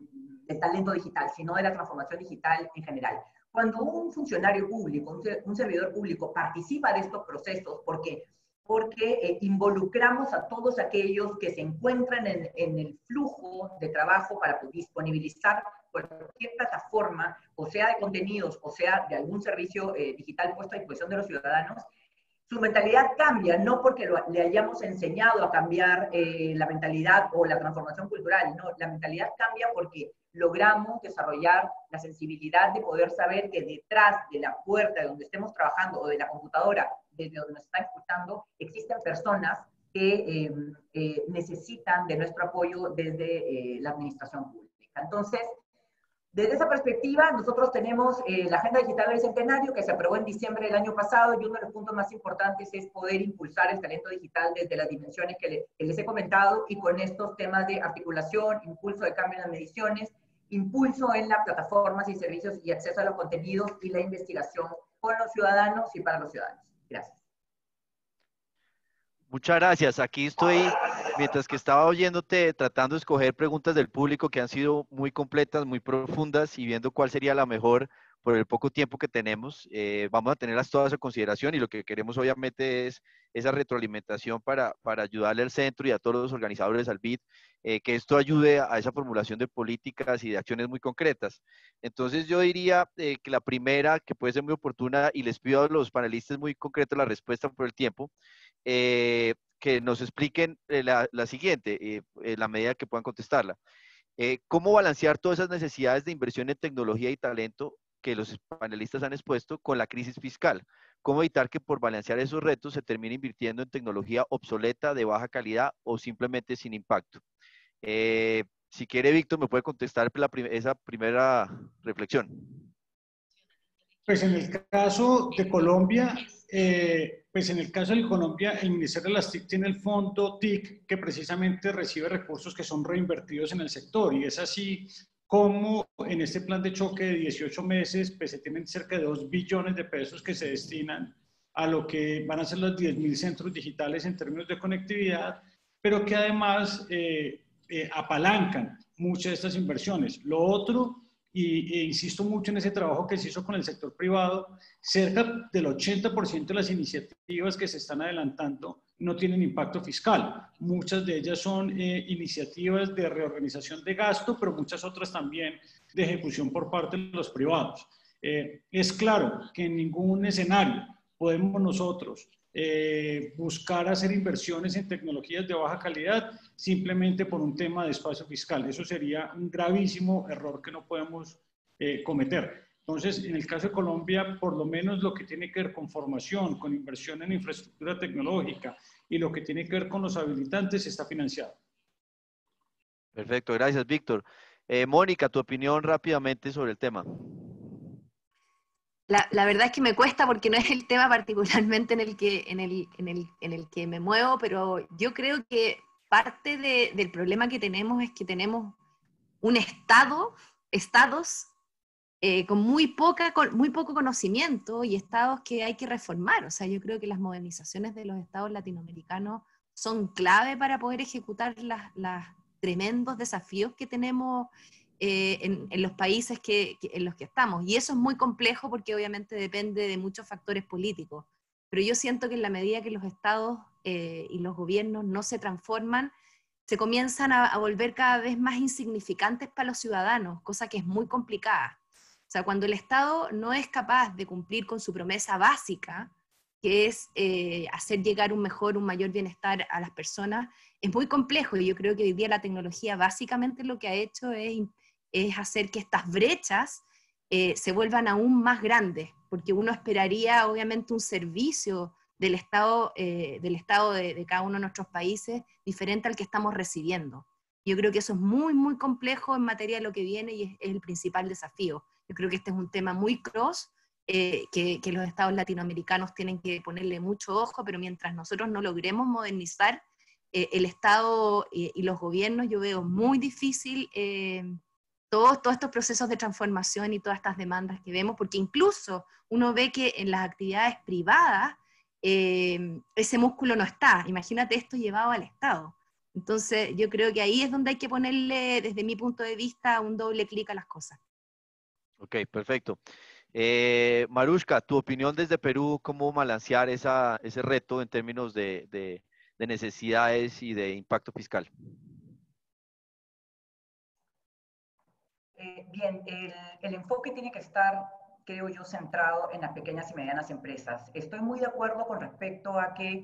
del talento digital, sino de la transformación digital en general. Cuando un funcionario público, un servidor público participa de estos procesos, porque involucramos a todos aquellos que se encuentran en el flujo de trabajo para disponibilizar cualquier plataforma, o sea de contenidos, o sea de algún servicio digital puesto a disposición de los ciudadanos, su mentalidad cambia, no porque le hayamos enseñado a cambiar la mentalidad o la transformación cultural, no, la mentalidad cambia porque logramos desarrollar la sensibilidad de poder saber que detrás de la puerta de donde estemos trabajando o de la computadora desde donde nos están escuchando, existen personas que necesitan de nuestro apoyo desde la administración pública. Entonces, desde esa perspectiva, nosotros tenemos la Agenda Digital del Centenario, que se aprobó en diciembre del año pasado, y uno de los puntos más importantes es poder impulsar el talento digital desde las dimensiones que les he comentado, y con estos temas de articulación, impulso de cambio en las mediciones, impulso en las plataformas y servicios y acceso a los contenidos y la investigación con los ciudadanos y para los ciudadanos. Gracias. Muchas gracias. Aquí estoy, mientras que estaba oyéndote, tratando de escoger preguntas del público que han sido muy completas, muy profundas, y viendo cuál sería la mejor por el poco tiempo que tenemos. Vamos a tenerlas todas en consideración, y lo que queremos obviamente es esa retroalimentación para ayudarle al centro y a todos los organizadores, al BID, que esto ayude a esa formulación de políticas y de acciones muy concretas. Entonces yo diría que la primera, que puede ser muy oportuna, y les pido a los panelistas muy concreta la respuesta por el tiempo, que nos expliquen la siguiente, en la medida que puedan contestarla. ¿Cómo balancear todas esas necesidades de inversión en tecnología y talento que los panelistas han expuesto con la crisis fiscal? ¿Cómo evitar que por balancear esos retos se termine invirtiendo en tecnología obsoleta, de baja calidad o simplemente sin impacto? Si quiere, Víctor, me puede contestar esa primera reflexión. Pues en el caso de Colombia, el Ministerio de las TIC tiene el fondo TIC, que precisamente recibe recursos que son reinvertidos en el sector, y es así como en este plan de choque de 18 meses, pues se tienen cerca de 2 billones de pesos que se destinan a lo que van a ser los 10.000 centros digitales en términos de conectividad, pero que además apalancan muchas de estas inversiones. Lo otro, e insisto mucho en ese trabajo que se hizo con el sector privado, cerca del 80% de las iniciativas que se están adelantando no tienen impacto fiscal. Muchas de ellas son iniciativas de reorganización de gasto, pero muchas otras también de ejecución por parte de los privados. Es claro que en ningún escenario podemos nosotros buscar hacer inversiones en tecnologías de baja calidad simplemente por un tema de espacio fiscal. Eso sería un gravísimo error que no podemos cometer. Entonces, en el caso de Colombia, por lo menos lo que tiene que ver con formación, con inversión en infraestructura tecnológica y lo que tiene que ver con los habilitantes está financiado. Perfecto, gracias, Víctor. Mónica, tu opinión rápidamente sobre el tema. La verdad es que me cuesta porque no es el tema particularmente en el que me muevo, pero yo creo que parte del problema que tenemos es que tenemos un estados con muy poco conocimiento, y estados que hay que reformar. O sea, yo creo que las modernizaciones de los estados latinoamericanos son clave para poder ejecutar los tremendos desafíos que tenemos en los países en los que estamos. Y eso es muy complejo porque obviamente depende de muchos factores políticos. Pero yo siento que en la medida que los estados y los gobiernos no se transforman, se comienzan a volver cada vez más insignificantes para los ciudadanos, cosa que es muy complicada. O sea, cuando el Estado no es capaz de cumplir con su promesa básica, que es hacer llegar un mayor bienestar a las personas, es muy complejo. Y yo creo que hoy día la tecnología básicamente lo que ha hecho es hacer que estas brechas se vuelvan aún más grandes, porque uno esperaría obviamente un servicio del Estado de cada uno de nuestros países diferente al que estamos recibiendo. Yo creo que eso es muy, muy complejo en materia de lo que viene, y es el principal desafío. Yo creo que este es un tema muy cross, que los estados latinoamericanos tienen que ponerle mucho ojo, pero mientras nosotros no logremos modernizar el Estado y los gobiernos, yo veo muy difícil todos estos procesos de transformación y todas estas demandas que vemos, porque incluso uno ve que en las actividades privadas ese músculo no está. Imagínate esto llevado al Estado. Entonces, yo creo que ahí es donde hay que ponerle, desde mi punto de vista, un doble clic a las cosas. Ok, perfecto. Marushka, tu opinión desde Perú, ¿cómo balancear ese reto en términos de necesidades y de impacto fiscal? Bien, el enfoque tiene que estar, creo yo, centrado en las pequeñas y medianas empresas. Estoy muy de acuerdo con respecto a que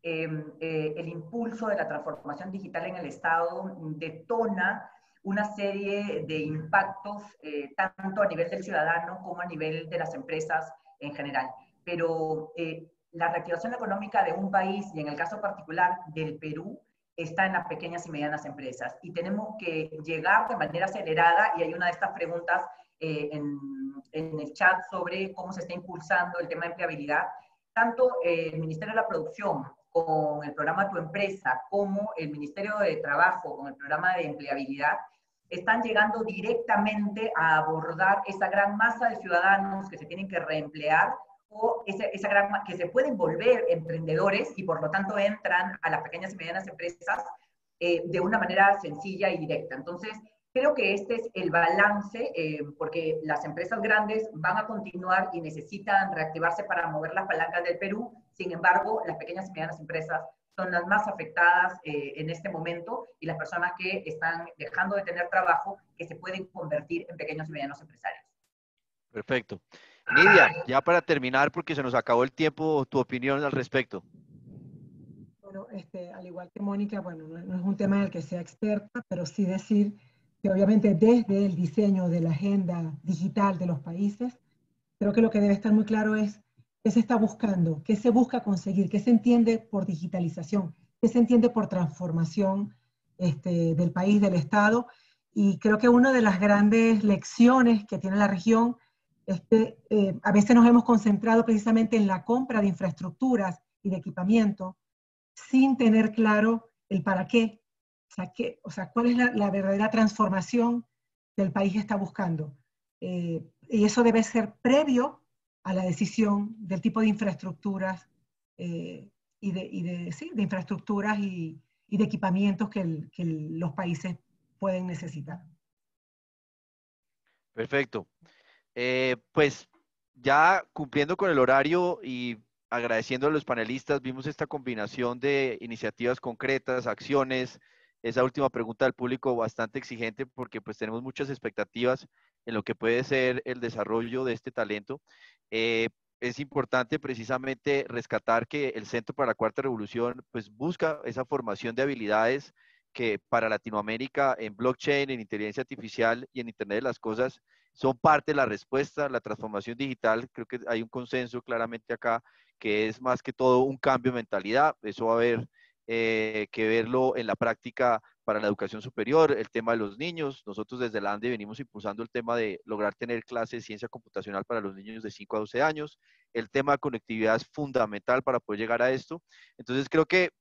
el impulso de la transformación digital en el Estado detona una serie de impactos, tanto a nivel del ciudadano como a nivel de las empresas en general. Pero la reactivación económica de un país, y en el caso particular del Perú, está en las pequeñas y medianas empresas. Y tenemos que llegar de manera acelerada, y hay una de estas preguntas en el chat sobre cómo se está impulsando el tema de empleabilidad. Tanto el Ministerio de la Producción con el programa Tu Empresa, como el Ministerio de Trabajo con el programa de empleabilidad, están llegando directamente a abordar esa gran masa de ciudadanos que se tienen que reemplear, o esa gran, que se pueden volver emprendedores y por lo tanto entran a las pequeñas y medianas empresas de una manera sencilla y directa. Entonces, creo que este es el balance, porque las empresas grandes van a continuar y necesitan reactivarse para mover las palancas del Perú. Sin embargo, las pequeñas y medianas empresas son las más afectadas en este momento, y las personas que están dejando de tener trabajo, que se pueden convertir en pequeños y medianos empresarios. Perfecto. Nidia, ya para terminar, porque se nos acabó el tiempo, tu opinión al respecto. Bueno, al igual que Mónica, bueno, no es un tema en el que sea experta, pero sí decir que obviamente desde el diseño de la agenda digital de los países, creo que lo que debe estar muy claro es qué se está buscando, qué se busca conseguir, qué se entiende por digitalización, qué se entiende por transformación del país, del Estado. Y creo que una de las grandes lecciones que tiene la región es que a veces nos hemos concentrado precisamente en la compra de infraestructuras y de equipamiento sin tener claro el para qué, o sea cuál es la verdadera transformación que el país está buscando. Y eso debe ser previo a la decisión del tipo de infraestructuras sí, de infraestructuras y de equipamientos que los países pueden necesitar. Perfecto. Pues ya cumpliendo con el horario y agradeciendo a los panelistas, vimos esta combinación de iniciativas concretas, acciones, esa última pregunta del público bastante exigente porque pues tenemos muchas expectativas en lo que puede ser el desarrollo de este talento. Es importante precisamente rescatar que el Centro para la Cuarta Revolución pues busca esa formación de habilidades que para Latinoamérica en blockchain, en inteligencia artificial y en Internet de las Cosas son parte de la respuesta. La transformación digital, creo que hay un consenso claramente acá, que es más que todo un cambio de mentalidad. Eso va a haber que verlo en la práctica para la educación superior, el tema de los niños. Nosotros desde la ANDE venimos impulsando el tema de lograr tener clases de ciencia computacional para los niños de 5 a 12 años. El tema de conectividad es fundamental para poder llegar a esto. Entonces creo que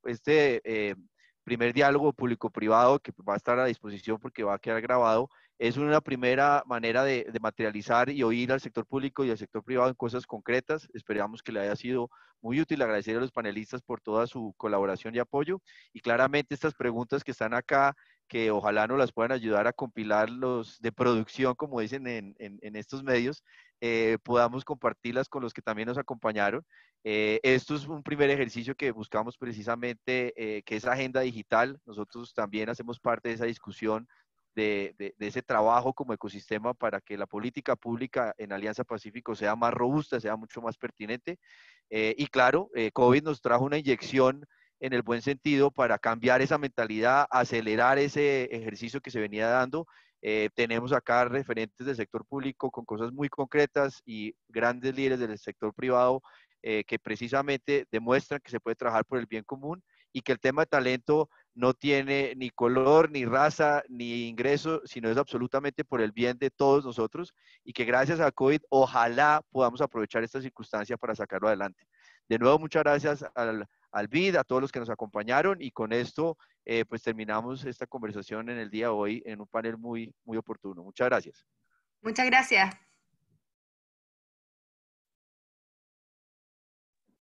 primer diálogo público-privado, que va a estar a disposición porque va a quedar grabado, es una primera manera de materializar y oír al sector público y al sector privado en cosas concretas. Esperamos que le haya sido muy útil. Agradecer a los panelistas por toda su colaboración y apoyo. Y claramente estas preguntas que están acá, que ojalá nos las puedan ayudar a compilar los de producción, como dicen en estos medios, podamos compartirlas con los que también nos acompañaron. Esto es un primer ejercicio que buscamos precisamente, que es agenda digital. Nosotros también hacemos parte de esa discusión de ese trabajo como ecosistema para que la política pública en Alianza Pacífico sea más robusta, sea mucho más pertinente. Y claro, COVID nos trajo una inyección en el buen sentido para cambiar esa mentalidad, acelerar ese ejercicio que se venía dando. Tenemos acá referentes del sector público con cosas muy concretas y grandes líderes del sector privado que precisamente demuestran que se puede trabajar por el bien común y que el tema de talento no tiene ni color, ni raza, ni ingreso, sino es absolutamente por el bien de todos nosotros y que gracias a COVID ojalá podamos aprovechar esta circunstancia para sacarlo adelante. De nuevo, muchas gracias al BID, a todos los que nos acompañaron y con esto pues terminamos esta conversación en el día de hoy en un panel muy, muy oportuno. Muchas gracias. Muchas gracias.